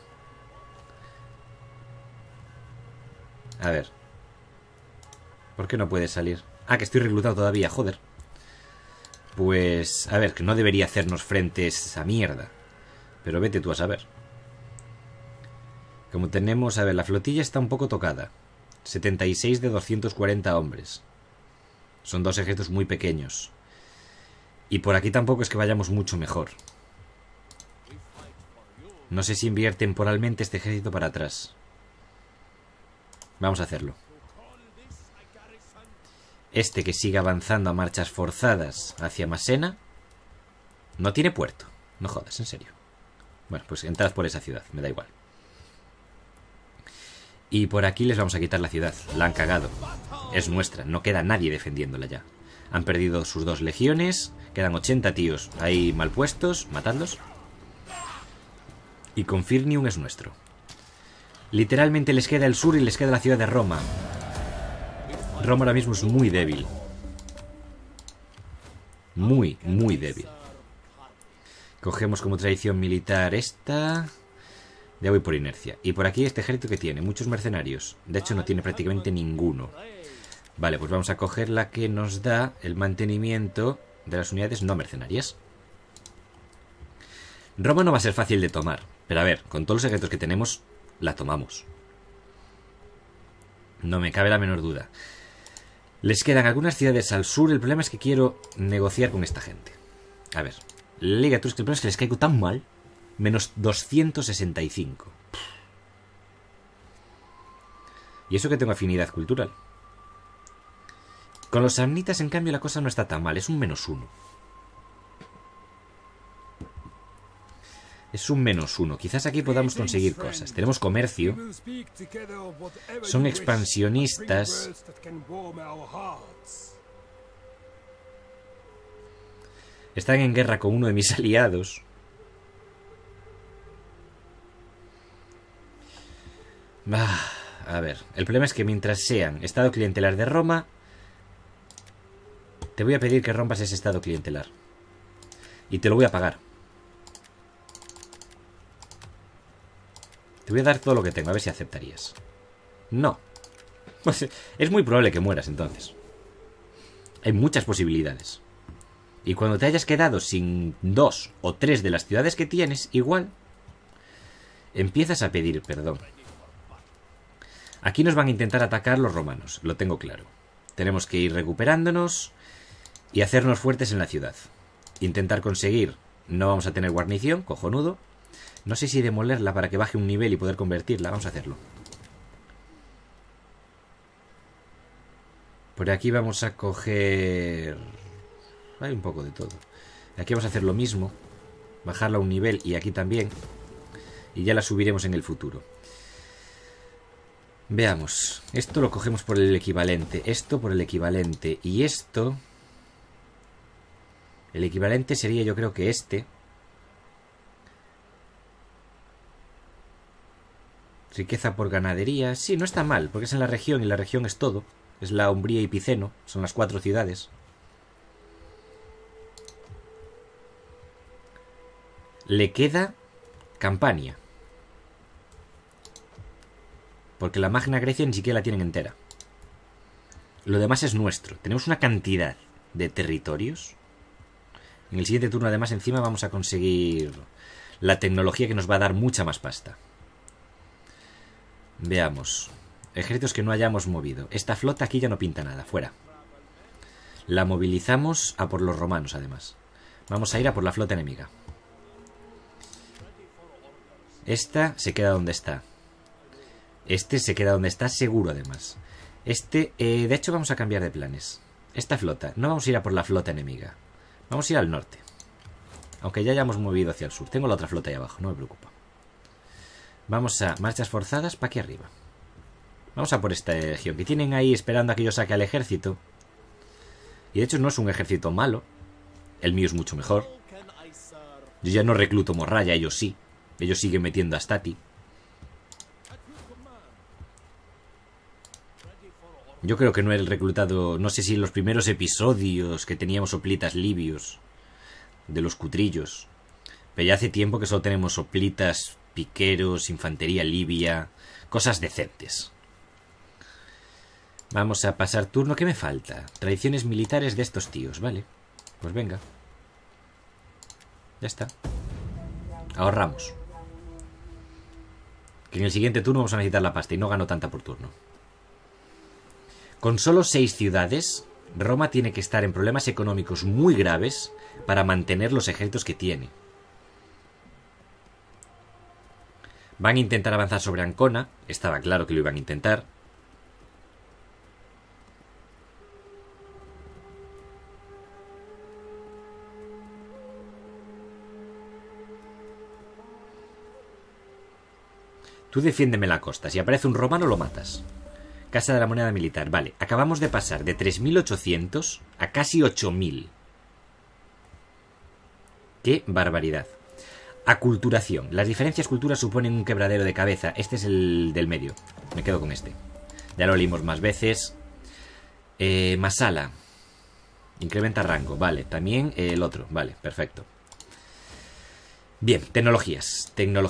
A ver. ¿Por qué no puede salir? Ah, que estoy reclutado todavía, joder. Pues... A ver, que no debería hacernos frente a esa mierda. Pero vete tú a saber. Como tenemos... A ver, la flotilla está un poco tocada. 76 de 240 hombres. Son dos ejércitos muy pequeños. Y por aquí tampoco es que vayamos mucho mejor. No sé si enviar temporalmente este ejército para atrás. Vamos a hacerlo. Este que sigue avanzando a marchas forzadas hacia Masena no tiene puerto. No jodas, en serio. Bueno, pues entrad por esa ciudad, me da igual. Y por aquí les vamos a quitar la ciudad. La han cagado. Es nuestra, no queda nadie defendiéndola ya. Han perdido sus 2 legiones. Quedan 80 tíos ahí mal puestos. Matadlos. Y Confirnium es nuestro. Literalmente les queda el sur y les queda la ciudad de Roma. Roma ahora mismo es muy débil. Muy, muy débil. Cogemos como tradición militar esta. Ya voy por inercia. Y por aquí este ejército que tiene muchos mercenarios. De hecho no tiene prácticamente ninguno. Vale, pues vamos a coger la que nos da el mantenimiento de las unidades no mercenarias. Roma no va a ser fácil de tomar. Pero a ver, con todos los ejércitos que tenemos, la tomamos. No me cabe la menor duda. Les quedan algunas ciudades al sur. El problema es que quiero negociar con esta gente. A ver, la Liga Etrusca, el problema es que les caigo tan mal. Menos 265. Y eso que tengo afinidad cultural. Con los samnitas, en cambio, la cosa no está tan mal. Es un -1. Es un -1. Quizás aquí podamos conseguir cosas. Tenemos comercio. Son expansionistas. Están en guerra con uno de mis aliados. A ver, el problema es que mientras sean estado clientelar de Roma, te voy a pedir que rompas ese estado clientelar. Y te lo voy a pagar. Te voy a dar todo lo que tengo, a ver si aceptarías. No. Pues es muy probable que mueras entonces. Hay muchas posibilidades. Y cuando te hayas quedado sin 2 o 3 de las ciudades que tienes, igual empiezas a pedir perdón. Aquí nos van a intentar atacar los romanos, lo tengo claro. Tenemos que ir recuperándonos y hacernos fuertes en la ciudad. Intentar conseguir... No vamos a tener guarnición, cojonudo. No sé si demolerla para que baje un nivel y poder convertirla. Vamos a hacerlo. Por aquí vamos a coger... Hay un poco de todo. Aquí vamos a hacer lo mismo. Bajarla a un nivel y aquí también. Y ya la subiremos en el futuro. Veamos, esto lo cogemos por el equivalente, esto por el equivalente y esto... El equivalente sería yo creo que este. Riqueza por ganadería, sí, no está mal, porque es en la región y la región es todo. Es la Umbría y Piceno, son las 4 ciudades. Le queda Campania. Porque la Magna Grecia ni siquiera la tienen entera. Lo demás es nuestro. Tenemos una cantidad de territorios. En el siguiente turno, además, encima vamos a conseguir la tecnología que nos va a dar mucha más pasta. Veamos. Ejércitos que no hayamos movido. Esta flota aquí ya no pinta nada. Fuera. La movilizamos a por los romanos, además. Vamos a ir a por la flota enemiga. Esta se queda donde está. Este se queda donde está seguro, además. De hecho, vamos a cambiar de planes. Esta flota, no vamos a ir a por la flota enemiga. Vamos a ir al norte. Aunque ya hayamos movido hacia el sur. Tengo la otra flota ahí abajo, no me preocupa. Vamos a marchas forzadas para aquí arriba. Vamos a por esta legión que tienen ahí esperando a que yo saque al ejército. Y de hecho no es un ejército malo. El mío es mucho mejor. Yo ya no recluto morralla, ellos sí. Ellos siguen metiendo a Stati. Yo creo que no he reclutado... No sé si en los primeros episodios que teníamos soplitas libios. De los cutrillos. Pero ya hace tiempo que solo tenemos soplitas, piqueros, infantería libia... Cosas decentes. Vamos a pasar turno. ¿Qué me falta? Tradiciones militares de estos tíos, vale. Pues venga. Ya está. Ahorramos. Que en el siguiente turno vamos a necesitar la pasta y no gano tanta por turno. Con solo 6 ciudades, Roma tiene que estar en problemas económicos muy graves para mantener los ejércitos que tiene. Van a intentar avanzar sobre Ancona. Estaba claro que lo iban a intentar. Tú defiéndeme la costa. Si aparece un romano, lo matas. Casa de la moneda militar. Vale, acabamos de pasar de 3.800 a casi 8.000. ¡Qué barbaridad! Aculturación. Las diferencias culturas suponen un quebradero de cabeza. Este es el del medio. Me quedo con este. Ya lo leímos más veces. Masala. Incrementa rango. Vale, también el otro. Vale, perfecto. Bien, tecnologías.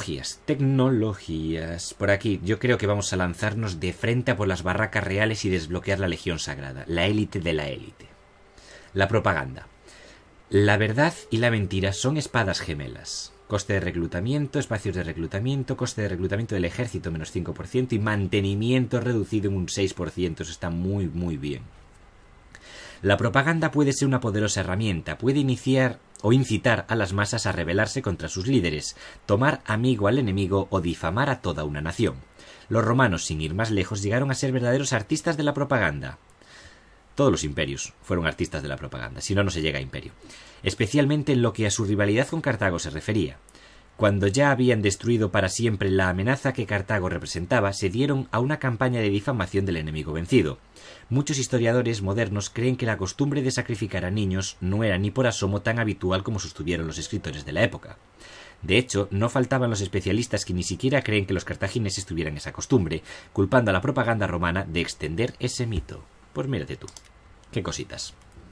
Por aquí, yo creo que vamos a lanzarnos de frente a por las barracas reales y desbloquear la Legión Sagrada. La élite de la élite. La propaganda. La verdad y la mentira son espadas gemelas. Coste de reclutamiento, espacios de reclutamiento, coste de reclutamiento del ejército menos 5% y mantenimiento reducido en un 6%. Eso está muy, muy bien. La propaganda puede ser una poderosa herramienta. Puede iniciar o incitar a las masas a rebelarse contra sus líderes, tomar amigo al enemigo o difamar a toda una nación. Los romanos, sin ir más lejos, llegaron a ser verdaderos artistas de la propaganda. Todos los imperios fueron artistas de la propaganda, si no, no se llega a imperio. Especialmente en lo que a su rivalidad con Cartago se refería. Cuando ya habían destruido para siempre la amenaza que Cartago representaba, se dieron a una campaña de difamación del enemigo vencido. Muchos historiadores modernos creen que la costumbre de sacrificar a niños no era ni por asomo tan habitual como sostuvieron los escritores de la época. De hecho, no faltaban los especialistas que ni siquiera creen que los cartagineses tuvieran esa costumbre, culpando a la propaganda romana de extender ese mito. Pues mírate tú. Qué cositas.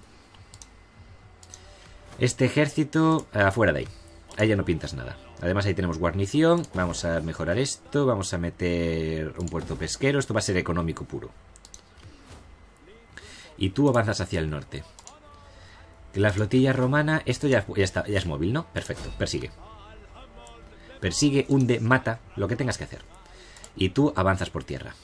Este ejército, afuera de ahí. Ahí ya no pintas nada. Además ahí tenemos guarnición. Vamos a mejorar esto. Vamos a meter un puerto pesquero. Esto va a ser económico puro. Y tú avanzas hacia el norte. La flotilla romana. Esto ya está, ya es móvil, ¿no? Perfecto, persigue. Persigue, hunde, mata. Lo que tengas que hacer. Y tú avanzas por tierra.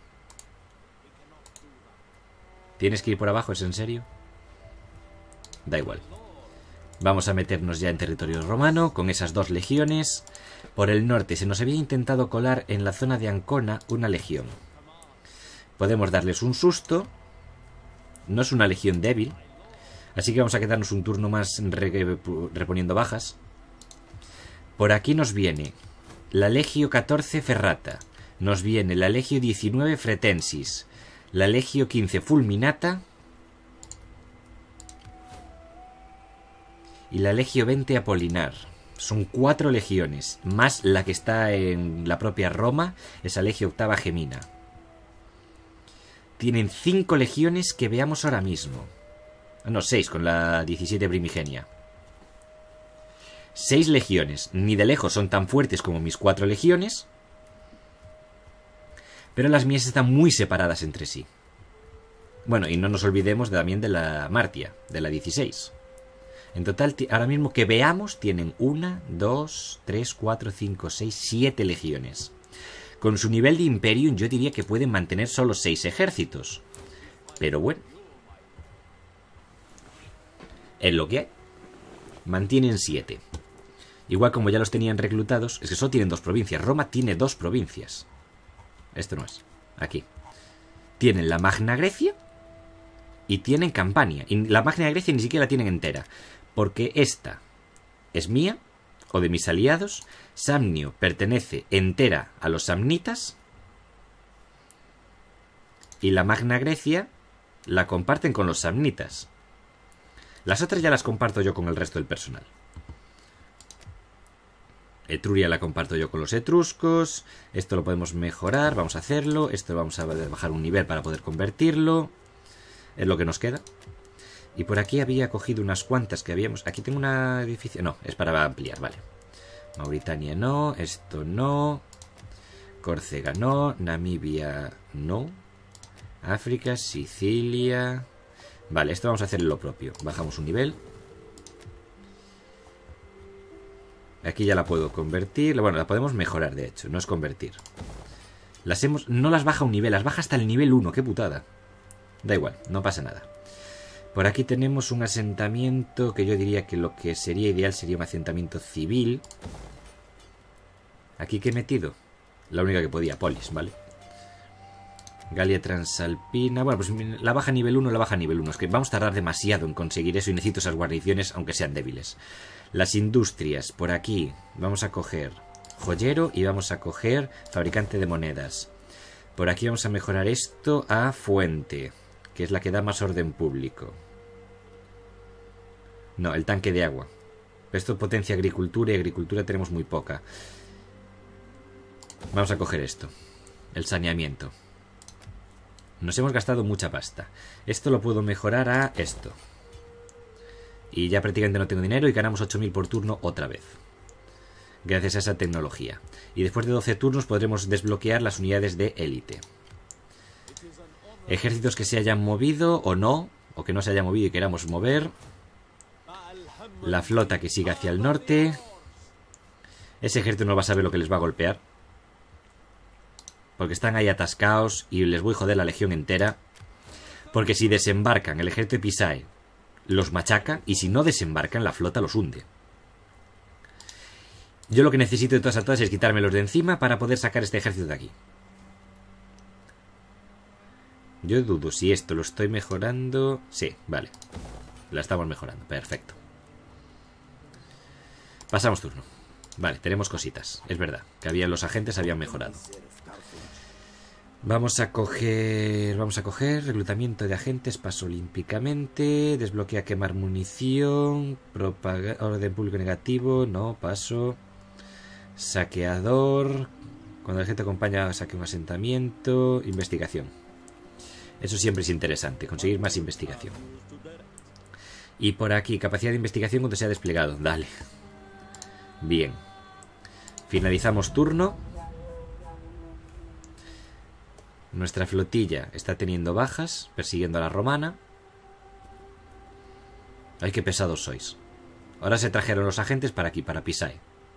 ¿Tienes que ir por abajo? ¿Es en serio? Da igual. Vamos a meternos ya en territorio romano con esas 2 legiones. Por el norte se nos había intentado colar en la zona de Ancona una legión. Podemos darles un susto. No es una legión débil. Así que vamos a quedarnos un turno más reponiendo bajas. Por aquí nos viene la Legio 14 Ferrata. Nos viene la Legio 19 Fretensis. La Legio 15 Fulminata. Y la Legio 20 Apolinar. Son 4 legiones, más la que está en la propia Roma, esa Legio octava Gemina. Tienen 5 legiones que veamos ahora mismo. No, 6 con la 17 Primigenia. 6 legiones. Ni de lejos son tan fuertes como mis 4 legiones. Pero las mías están muy separadas entre sí. Bueno, y no nos olvidemos también de la Martia, de la 16. En total, ahora mismo que veamos, tienen 1, 2, 3, 4, 5, 6, 7 legiones. Con su nivel de Imperium yo diría que pueden mantener solo 6 ejércitos. Pero bueno. Es lo que hay. Mantienen 7. Igual como ya los tenían reclutados, es que solo tienen 2 provincias. Roma tiene 2 provincias. Esto no es. Aquí. Tienen la Magna Grecia y tienen Campania. Y la Magna Grecia ni siquiera la tienen entera. Porque esta es mía o de mis aliados. Samnio pertenece entera a los samnitas. Y la Magna Grecia la comparten con los samnitas. Las otras ya las comparto yo con el resto del personal. Etruria la comparto yo con los etruscos. Esto lo podemos mejorar, vamos a hacerlo. Esto vamos a bajar un nivel para poder convertirlo. Es lo que nos queda. Y por aquí había cogido unas cuantas que habíamos... Aquí tengo un edificio... No, es para ampliar, vale. Mauritania no, esto no. Córcega no, Namibia no. África, Sicilia... Vale, esto vamos a hacer lo propio. Bajamos un nivel. Aquí ya la puedo convertir. Bueno, la podemos mejorar, de hecho. No es convertir. No las baja un nivel, las baja hasta el nivel 1. ¡Qué putada! Da igual, no pasa nada. Por aquí tenemos un asentamiento que yo diría que lo que sería ideal sería un asentamiento civil. ¿Aquí qué he metido? La única que podía, Polis, ¿vale? Galia Transalpina... Bueno, pues la baja nivel 1, la baja nivel 1. Es que vamos a tardar demasiado en conseguir eso y necesito esas guarniciones, aunque sean débiles. Las industrias, por aquí. Vamos a coger joyero y vamos a coger fabricante de monedas. Por aquí vamos a mejorar esto a fuente, que es la que da más orden público. No, el tanque de agua. Esto potencia agricultura y agricultura tenemos muy poca. Vamos a coger esto. El saneamiento. Nos hemos gastado mucha pasta. Esto lo puedo mejorar a esto. Y ya prácticamente no tengo dinero y ganamos 8.000 por turno otra vez. Gracias a esa tecnología. Y después de 12 turnos podremos desbloquear las unidades de élite. Ejércitos que se hayan movido o no. O que no se hayan movido y queramos mover. La flota que siga hacia el norte. Ese ejército no va a saber lo que les va a golpear. Porque están ahí atascados y les voy a joder la legión entera. Porque si desembarcan el ejército de Pisae los machaca, y si no desembarcan la flota los hunde. Yo lo que necesito de todas a todas es quitármelos de encima para poder sacar este ejército de aquí. Yo dudo si esto lo estoy mejorando. Sí, vale. La estamos mejorando, perfecto. Pasamos turno. Vale, tenemos cositas. Es verdad, que los agentes habían mejorado. Vamos a coger reclutamiento de agentes, paso olímpicamente, desbloquea quemar munición, orden público negativo, no, paso, saqueador, cuando el agente acompaña saque un asentamiento, investigación. Eso siempre es interesante, conseguir más investigación. Y por aquí, capacidad de investigación cuando sea desplegado, dale. Bien. Finalizamos turno. Nuestra flotilla está teniendo bajas, persiguiendo a la romana. Ay, qué pesados sois. Ahora se trajeron los agentes para aquí, para Pisae.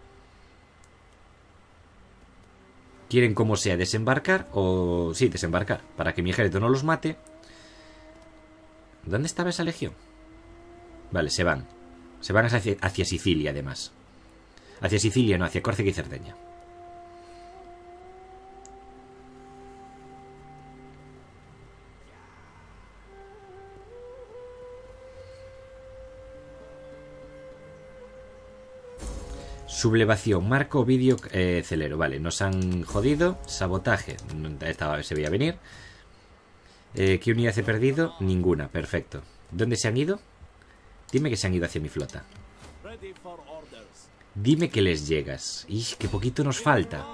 ¿Quieren como sea desembarcar? O... sí, desembarcar, para que mi ejército no los mate. ¿Dónde estaba esa legión? Vale, se van. Se van hacia Sicilia, además. Hacia Sicilia, no, hacia Córcega y Cerdeña. Sublevación, marco, vídeo, celero. Vale, nos han jodido. Sabotaje, se veía venir. ¿Qué unidad he perdido? Ninguna, perfecto. ¿Dónde se han ido? Dime que se han ido hacia mi flota. Dime que les llegas. ¡Ih, qué poquito nos falta!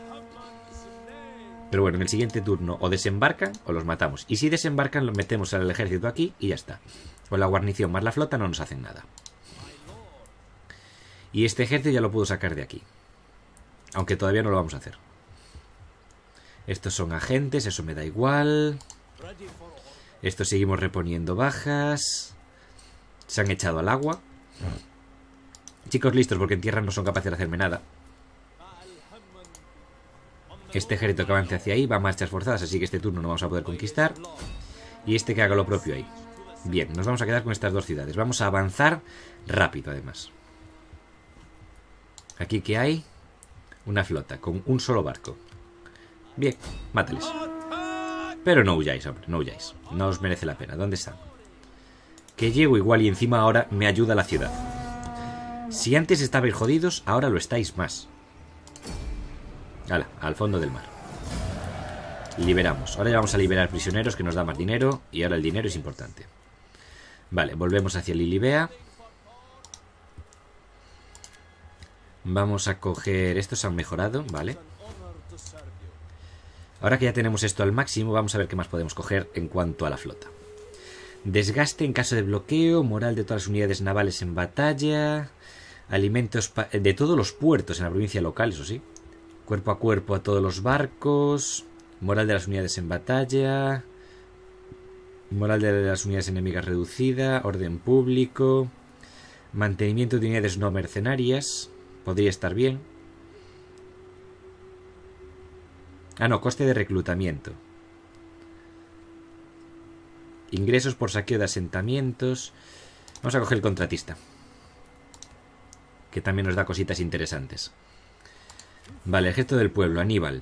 Pero bueno, en el siguiente turno o desembarcan o los matamos. Y si desembarcan, los metemos al ejército aquí y ya está. Con la guarnición más la flota no nos hacen nada. Y este ejército ya lo puedo sacar de aquí. Aunque todavía no lo vamos a hacer. Estos son agentes, eso me da igual. Estos seguimos reponiendo bajas. Se han echado al agua. Chicos listos, porque en tierra no son capaces de hacerme nada. Este ejército que avance hacia ahí va a marchas forzadas, así que este turno no vamos a poder conquistar. Y este que haga lo propio ahí. Bien, nos vamos a quedar con estas dos ciudades. Vamos a avanzar rápido, además. Aquí que hay una flota con un solo barco. Bien, máteles. Pero no huyáis, hombre, no huyáis. No os merece la pena. ¿Dónde están? Que llego igual y encima ahora me ayuda la ciudad. Si antes estabais jodidos, ahora lo estáis más. Hala, al fondo del mar. Liberamos. Ahora ya vamos a liberar prisioneros, que nos da más dinero. Y ahora el dinero es importante. Vale, volvemos hacia Lilibea. Vamos a coger... Estos han mejorado, vale. Ahora que ya tenemos esto al máximo, vamos a ver qué más podemos coger en cuanto a la flota. Desgaste en caso de bloqueo, moral de todas las unidades navales en batalla, alimentos de todos los puertos en la provincia local, eso sí. Cuerpo a cuerpo a todos los barcos, moral de las unidades en batalla, moral de las unidades enemigas reducida, orden público, mantenimiento de unidades no mercenarias, podría estar bien. Ah, no, coste de reclutamiento. Ingresos por saqueo de asentamientos. Vamos a coger el contratista, que también nos da cositas interesantes. Vale, ejército del pueblo, Aníbal.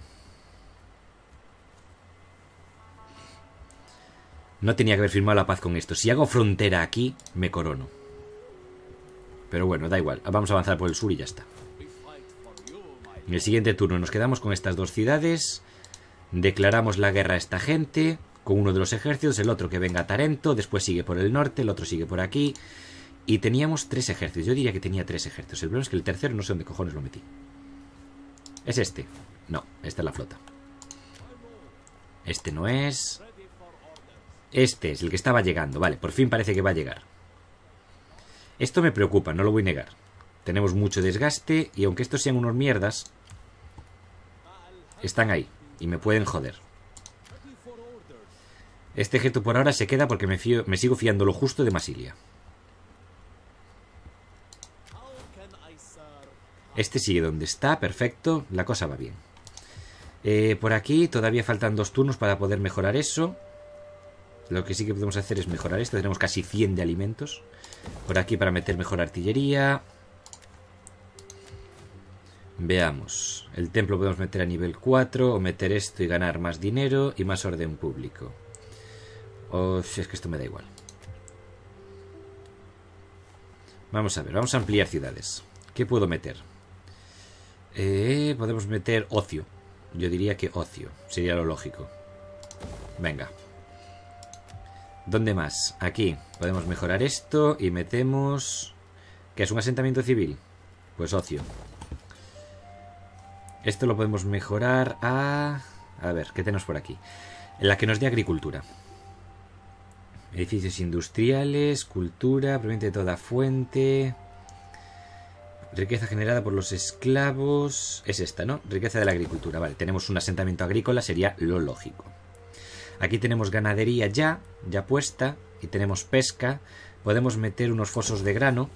No tenía que haber firmado la paz con esto. Si hago frontera aquí, me corono. Pero bueno, da igual. Vamos a avanzar por el sur y ya está. En el siguiente turno nos quedamos con estas dos ciudades. Declaramos la guerra a esta gente con uno de los ejércitos, el otro que venga a Tarento, después sigue por el norte, el otro sigue por aquí. Y teníamos 3 ejércitos. Yo diría que tenía 3 ejércitos. El problema es que el tercero no sé dónde cojones lo metí. ¿Es este? No, esta es la flota. Este no es. Este es el que estaba llegando. Vale, por fin parece que va a llegar. Esto me preocupa, no lo voy a negar. Tenemos mucho desgaste y aunque estos sean unos mierdas, están ahí y me pueden joder. Este ejército por ahora se queda porque me sigo fiando lo justo de Masilia. Este sigue donde está, perfecto, la cosa va bien. Por aquí todavía faltan 2 turnos para poder mejorar eso. Lo que sí que podemos hacer es mejorar esto. Tenemos casi 100 de alimentos. Por aquí para meter mejor artillería. Veamos. El templo podemos meter a nivel 4 o meter esto y ganar más dinero y más orden público. O si es que esto me da igual. Vamos a ver, vamos a ampliar ciudades. ¿Qué puedo meter? Podemos meter ocio. Yo diría que ocio sería lo lógico. Venga. ¿Dónde más? Aquí. Podemos mejorar esto y metemos... ¿Qué es un asentamiento civil? Pues ocio. Esto lo podemos mejorar a... A ver, ¿qué tenemos por aquí? La que nos dé agricultura. Edificios industriales, cultura, proveniente de toda fuente... Riqueza generada por los esclavos... Es esta, ¿no? Riqueza de la agricultura. Vale, tenemos un asentamiento agrícola, sería lo lógico. Aquí tenemos ganadería ya puesta. Y tenemos pesca. Podemos meter unos fosos de grano.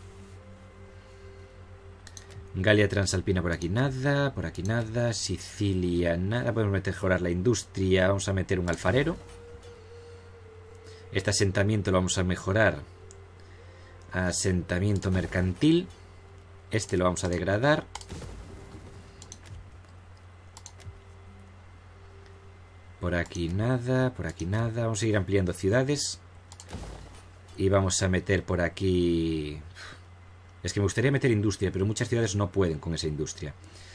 Galia Transalpina por aquí nada. Por aquí nada. Sicilia nada. Podemos mejorar la industria. Vamos a meter un alfarero. Este asentamiento lo vamos a mejorar. Asentamiento mercantil. Este lo vamos a degradar. Por aquí nada, por aquí nada. Vamos a seguir ampliando ciudades. Y vamos a meter por aquí... Es que me gustaría meter industria, pero muchas ciudades no pueden con esa industria.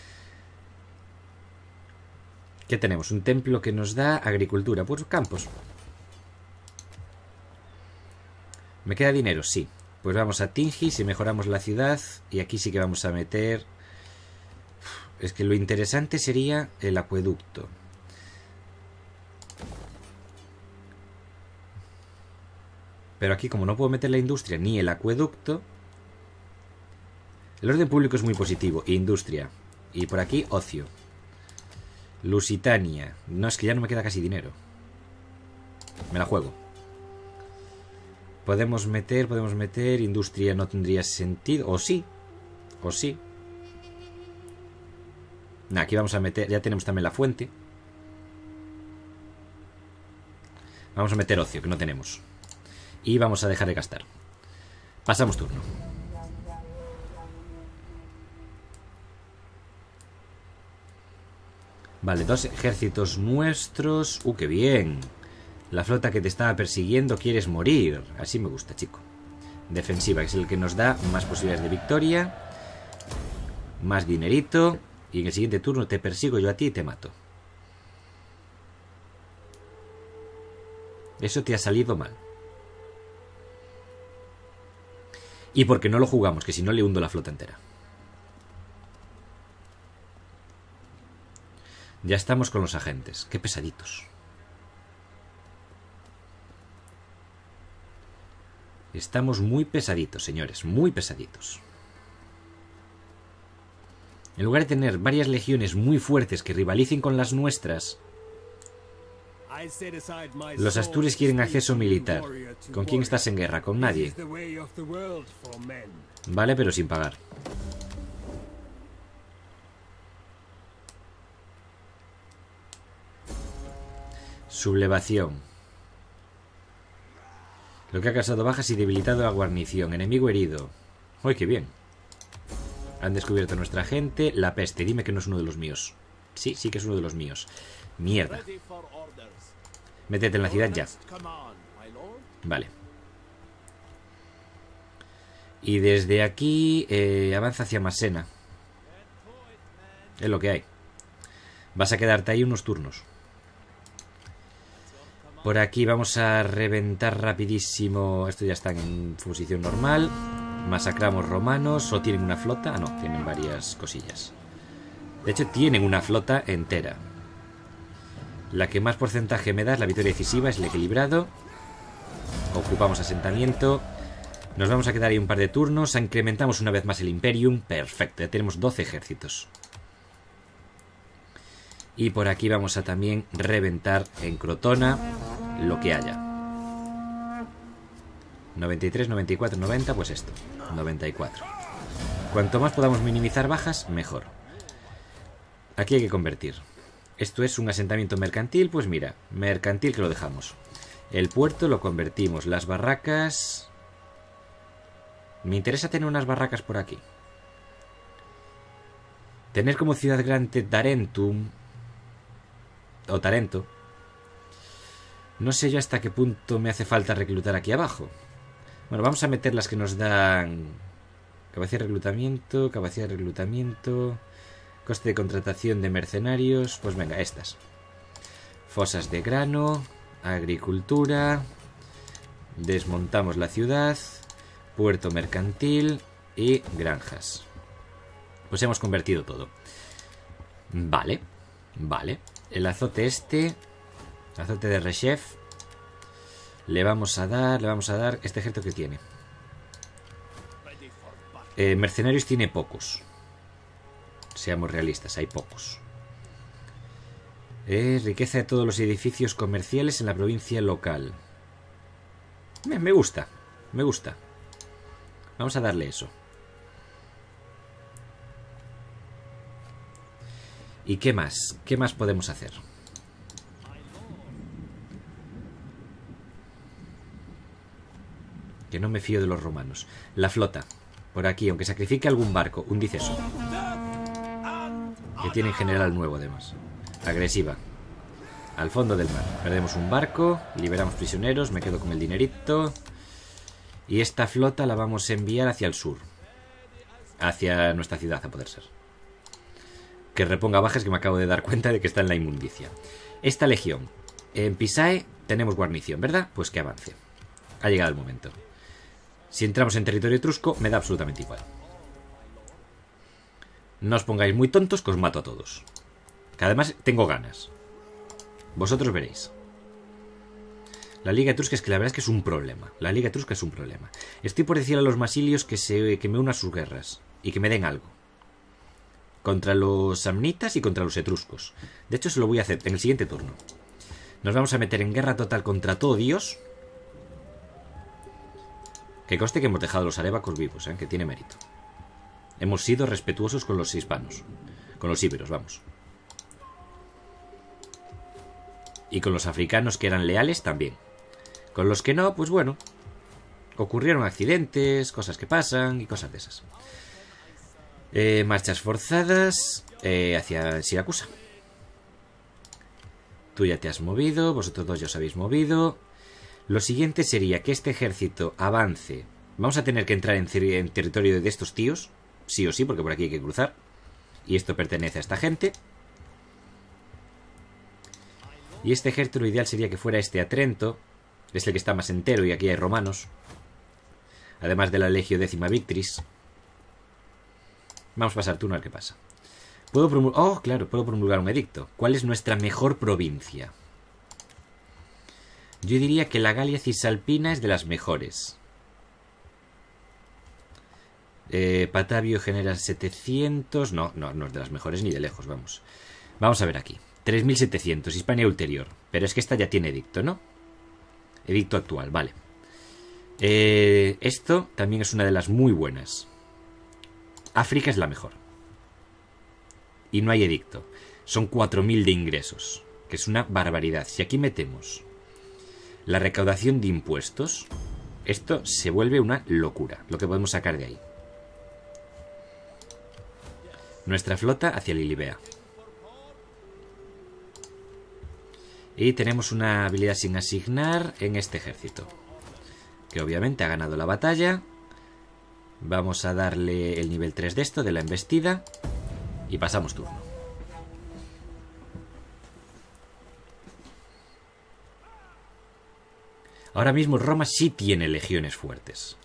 ¿Qué tenemos? Un templo que nos da agricultura. Pues campos. ¿Me queda dinero? Sí. Pues vamos a Tingis y mejoramos la ciudad. Y aquí sí que vamos a meter... Es que lo interesante sería el acueducto. Pero aquí, como no puedo meter la industria ni el acueducto... El orden público es muy positivo. Industria. Y por aquí, ocio. Lusitania. No, es que ya no me queda casi dinero. Me la juego. Podemos meter industria, no tendría sentido. O sí. O sí. Nah, aquí vamos a meter... Ya tenemos también la fuente. Vamos a meter ocio, que no tenemos. Y vamos a dejar de gastar. Pasamos turno. Vale, 2 ejércitos nuestros. ¡Qué bien! La flota que te estaba persiguiendo quieres morir. Así me gusta, chico. Defensiva, que es el que nos da más posibilidades de victoria. Más dinerito. Y en el siguiente turno te persigo yo a ti y te mato. Eso te ha salido mal. Y porque no lo jugamos, que si no le hundo la flota entera. Ya estamos con los agentes. Qué pesaditos. Estamos muy pesaditos, señores. Muy pesaditos. En lugar de tener varias legiones muy fuertes que rivalicen con las nuestras, los Astures quieren acceso militar. ¿Con quién estás en guerra? Con nadie. Vale, pero sin pagar. Sublevación. Lo que ha causado bajas y debilitado la guarnición. Enemigo herido. ¡Uy, qué bien! Han descubierto a nuestra gente. La peste. Dime que no es uno de los míos. Sí, sí que es uno de los míos. Mierda. Métete en la ciudad ya. Vale. Y desde aquí avanza hacia Masena. Es lo que hay. Vas a quedarte ahí unos turnos. Por aquí vamos a reventar rapidísimo. Esto ya está en posición normal. Masacramos romanos. ¿O tienen una flota? Ah, no, tienen varias cosillas. De hecho, tienen una flota entera. La que más porcentaje me da es la victoria decisiva, es el equilibrado. Ocupamos asentamiento. Nos vamos a quedar ahí un par de turnos. Incrementamos una vez más el Imperium. Perfecto, ya tenemos 12 ejércitos. Y por aquí vamos a también reventar en Crotona lo que haya. 93, 94, 90, pues esto. 94. Cuanto más podamos minimizar bajas, mejor. Aquí hay que convertir. Esto es un asentamiento mercantil, pues mira, mercantil que lo dejamos. El puerto lo convertimos. Las barracas... Me interesa tener unas barracas por aquí. Tener como ciudad grande Tarentum... o Tarento. No sé yo hasta qué punto me hace falta reclutar aquí abajo. Bueno, vamos a meter las que nos dan... Capacidad de reclutamiento, capacidad de reclutamiento... Coste de contratación de mercenarios. Pues venga, estas. Fosas de grano. Agricultura. Desmontamos la ciudad. Puerto mercantil. Y granjas. Pues hemos convertido todo. Vale. Vale. El azote este. Azote de Reshef. Le vamos a dar. Este ejército que tiene. Mercenarios tiene pocos. Seamos realistas, hay pocos. Riqueza de todos los edificios comerciales en la provincia local. Me gusta, me gusta. Vamos a darle eso. ¿Y qué más? ¿Qué más podemos hacer? Que no me fío de los romanos. La flota. Por aquí, aunque sacrifique algún barco. Un diceso. Que tiene en general nuevo, además. Agresiva. Al fondo del mar. Perdemos un barco. Liberamos prisioneros. Me quedo con el dinerito. Y esta flota la vamos a enviar hacia el sur. Hacia nuestra ciudad, a poder ser. Que reponga bajas, que me acabo de dar cuenta de que está en la inmundicia. Esta legión. En Pisae tenemos guarnición, ¿verdad? Pues que avance. Ha llegado el momento. Si entramos en territorio etrusco, me da absolutamente igual. No os pongáis muy tontos, que os mato a todos. Que además tengo ganas. Vosotros veréis. La Liga Etrusca es que la verdad es que es un problema. La Liga Etrusca es un problema. Estoy por decir a los masilios que me unan a sus guerras. Y que me den algo. Contra los samnitas y contra los etruscos. De hecho, se lo voy a hacer en el siguiente turno. Nos vamos a meter en guerra total contra todo Dios. Que conste que hemos dejado a los arebacos vivos, que tiene mérito. Hemos sido respetuosos con los hispanos. Con los íberos, vamos. Y con los africanos que eran leales también. Con los que no, pues bueno. Ocurrieron accidentes, cosas que pasan y cosas de esas. Marchas forzadas hacia Siracusa. Tú ya te has movido, vosotros dos ya os habéis movido. Lo siguiente sería que este ejército avance Vamos a tener que entrar en territorio de estos tíos. Sí o sí, porque por aquí hay que cruzar. Y esto pertenece a esta gente. Y este ejército lo ideal sería que fuera este Atrento. Es el que está más entero y aquí hay romanos. Además de la Legio Décima Victris. Vamos a pasar turno a ver qué pasa. Puedo promulgar un edicto. ¿Cuál es nuestra mejor provincia? Yo diría que la Galia Cisalpina es de las mejores. Patavio genera 700... No es de las mejores ni de lejos, vamos. Vamos a ver aquí. 3700, Hispania Ulterior. Pero es que esta ya tiene edicto, ¿no? Edicto actual, vale. Esto también es una de las muy buenas. África es la mejor. Y no hay edicto. Son 4000 de ingresos. Que es una barbaridad. Si aquí metemos la recaudación de impuestos, esto se vuelve una locura. Lo que podemos sacar de ahí. Nuestra flota hacia Lilibea. Y tenemos una habilidad sin asignar en este ejército. Que obviamente ha ganado la batalla. Vamos a darle el nivel 3 de esto, de la embestida. Y pasamos turno. Ahora mismo Roma sí tiene legiones fuertes.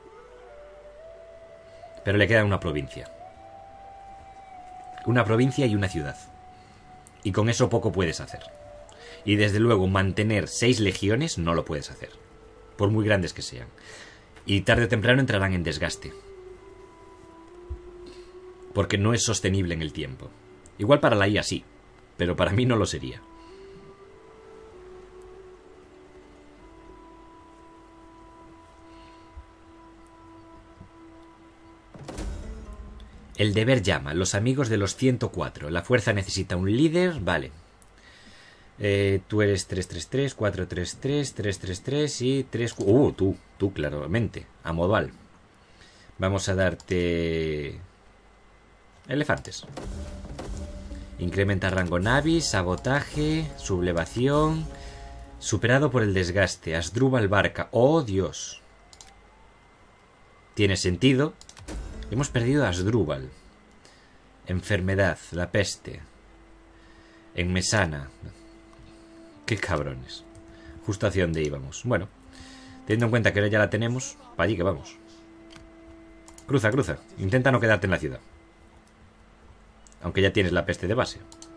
Pero le queda una provincia. Una provincia y una ciudad. Y con eso poco puedes hacer. Y desde luego mantener 6 legiones no lo puedes hacer. Por muy grandes que sean. Y tarde o temprano entrarán en desgaste. Porque no es sostenible en el tiempo. Igual para la IA sí, pero para mí no lo sería. El deber llama. Los amigos de los 104. La fuerza necesita un líder. Vale. Tú eres 333, 433, 333 y 3... tú claramente. A modal. Vamos a darte... elefantes. Incrementa rango Navi, sabotaje, sublevación. Superado por el desgaste. Asdrúbal Barca. ¡Oh, Dios! Tiene sentido. Hemos perdido a Asdrúbal. Enfermedad, la peste. En Mesana. Qué cabrones. Justo hacia donde íbamos. Bueno, teniendo en cuenta que ahora ya la tenemos, para allí que vamos. Cruza, cruza. Intenta no quedarte en la ciudad. Aunque ya tienes la peste de base.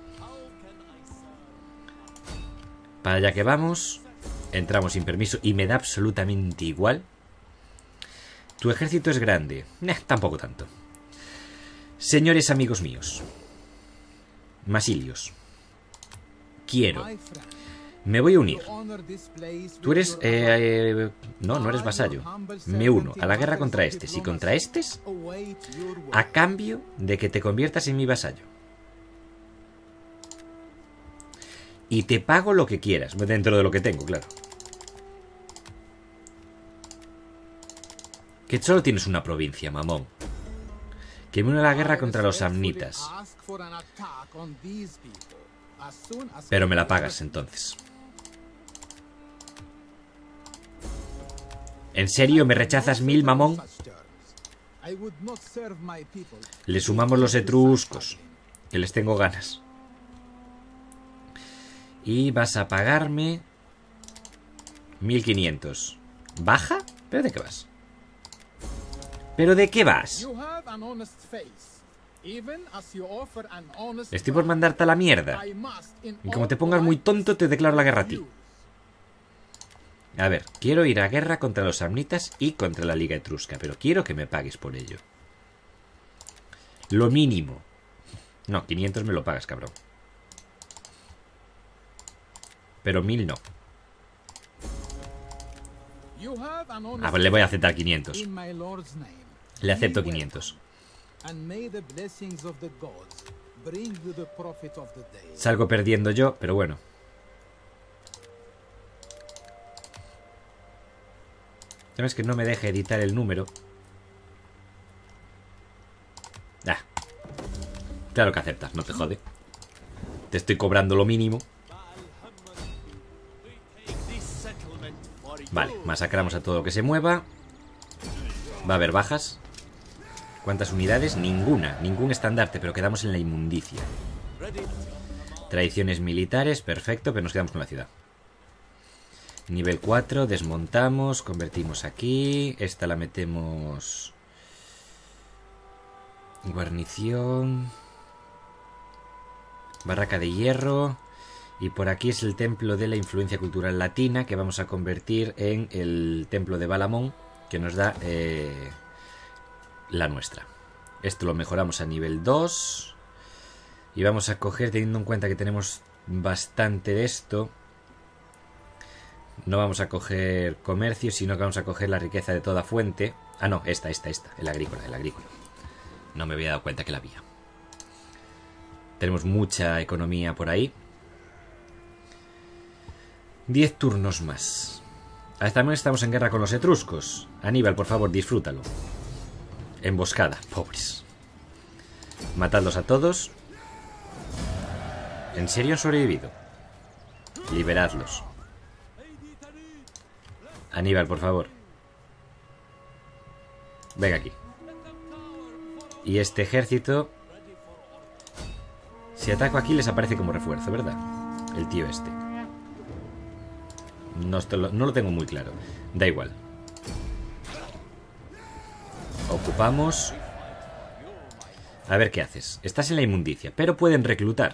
Para allá que vamos. Entramos sin permiso y me da absolutamente igual. Tu ejército es grande. Tampoco tanto. Señores amigos míos. Masilios. Quiero. Me voy a unir. Tú eres... no eres vasallo. Me uno a la guerra contra estes y contra estes a cambio de que te conviertas en mi vasallo. Y te pago lo que quieras, dentro de lo que tengo, claro. Que solo tienes una provincia, mamón. Que me uno a la guerra contra los samnitas. Pero me la pagas entonces. ¿En serio me rechazas 1000, mamón? Le sumamos los etruscos, que les tengo ganas. Y vas a pagarme 1500. ¿Baja? ¿Pero de qué vas? ¿Pero de qué vas? Estoy por mandarte a la mierda. Y como te pongas muy tonto, te declaro la guerra a ti. A ver, quiero ir a guerra contra los samnitas y contra la Liga Etrusca, pero quiero que me pagues por ello. Lo mínimo. No, 500 me lo pagas, cabrón. Pero 1000 no. Ah, pues le voy a aceptar 500. Le acepto 500. Salgo perdiendo yo, pero bueno. Sabes que no me deja editar el número. Ah. Claro que aceptas, no te jode. Te estoy cobrando lo mínimo. Vale, masacramos a todo lo que se mueva. Va a haber bajas. ¿Cuántas unidades? Ninguna. Ningún estandarte, pero quedamos en la inmundicia. Tradiciones militares, perfecto, pero nos quedamos con la ciudad. Nivel 4, desmontamos, convertimos aquí. Esta la metemos... Guarnición. Barraca de hierro. Y por aquí es el templo de la influencia cultural latina, que vamos a convertir en el templo de Balamón, que nos da la nuestra. Esto lo mejoramos a nivel 2. Y vamos a coger, teniendo en cuenta que tenemos bastante de esto, no vamos a coger comercio, sino que vamos a coger la riqueza de toda fuente. Ah, no, esta, el agrícola. No me había dado cuenta que la había. Tenemos mucha economía por ahí. 10 turnos más. También estamos en guerra con los etruscos. Aníbal, por favor, disfrútalo. Emboscada, pobres. Matadlos a todos. ¿En serio han sobrevivido? Liberadlos. Aníbal, por favor. Venga aquí. Y este ejército... Si ataco aquí les aparece como refuerzo, ¿verdad? El tío este. No lo tengo muy claro. Da igual. Ocupamos. A ver qué haces. Estás en la inmundicia, pero pueden reclutar.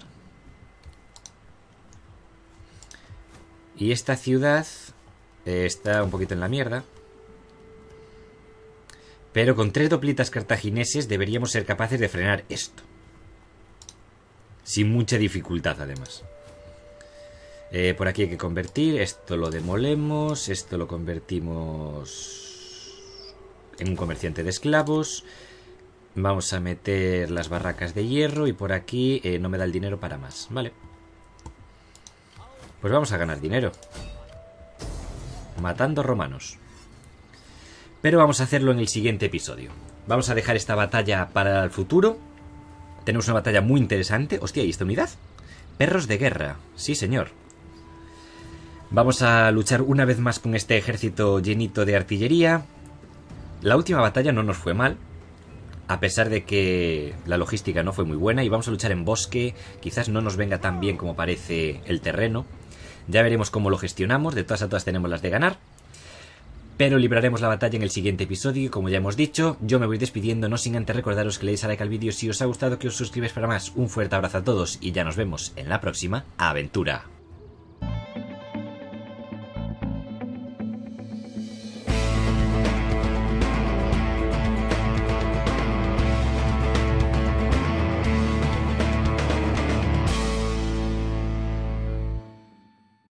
Y esta ciudad está un poquito en la mierda. Pero con 3 doplitas cartagineses deberíamos ser capaces de frenar esto. Sin mucha dificultad, además. Por aquí hay que convertir. Esto lo demolemos. Esto lo convertimos en un comerciante de esclavos. Vamos a meter las barracas de hierro. Y por aquí no me da el dinero para más. Vale. Pues vamos a ganar dinero. Matando romanos. Pero vamos a hacerlo en el siguiente episodio. Vamos a dejar esta batalla para el futuro. Tenemos una batalla muy interesante. Hostia, ¿y esta unidad? Perros de guerra. Sí, señor. Vamos a luchar una vez más con este ejército llenito de artillería. La última batalla no nos fue mal, a pesar de que la logística no fue muy buena. Y vamos a luchar en bosque. Quizás no nos venga tan bien como parece el terreno. Ya veremos cómo lo gestionamos. De todas a todas tenemos las de ganar. Pero libraremos la batalla en el siguiente episodio. Y como ya hemos dicho, yo me voy despidiendo, no sin antes recordaros que le deis a like al vídeo si os ha gustado, que os suscribáis para más. Un fuerte abrazo a todos y ya nos vemos en la próxima aventura.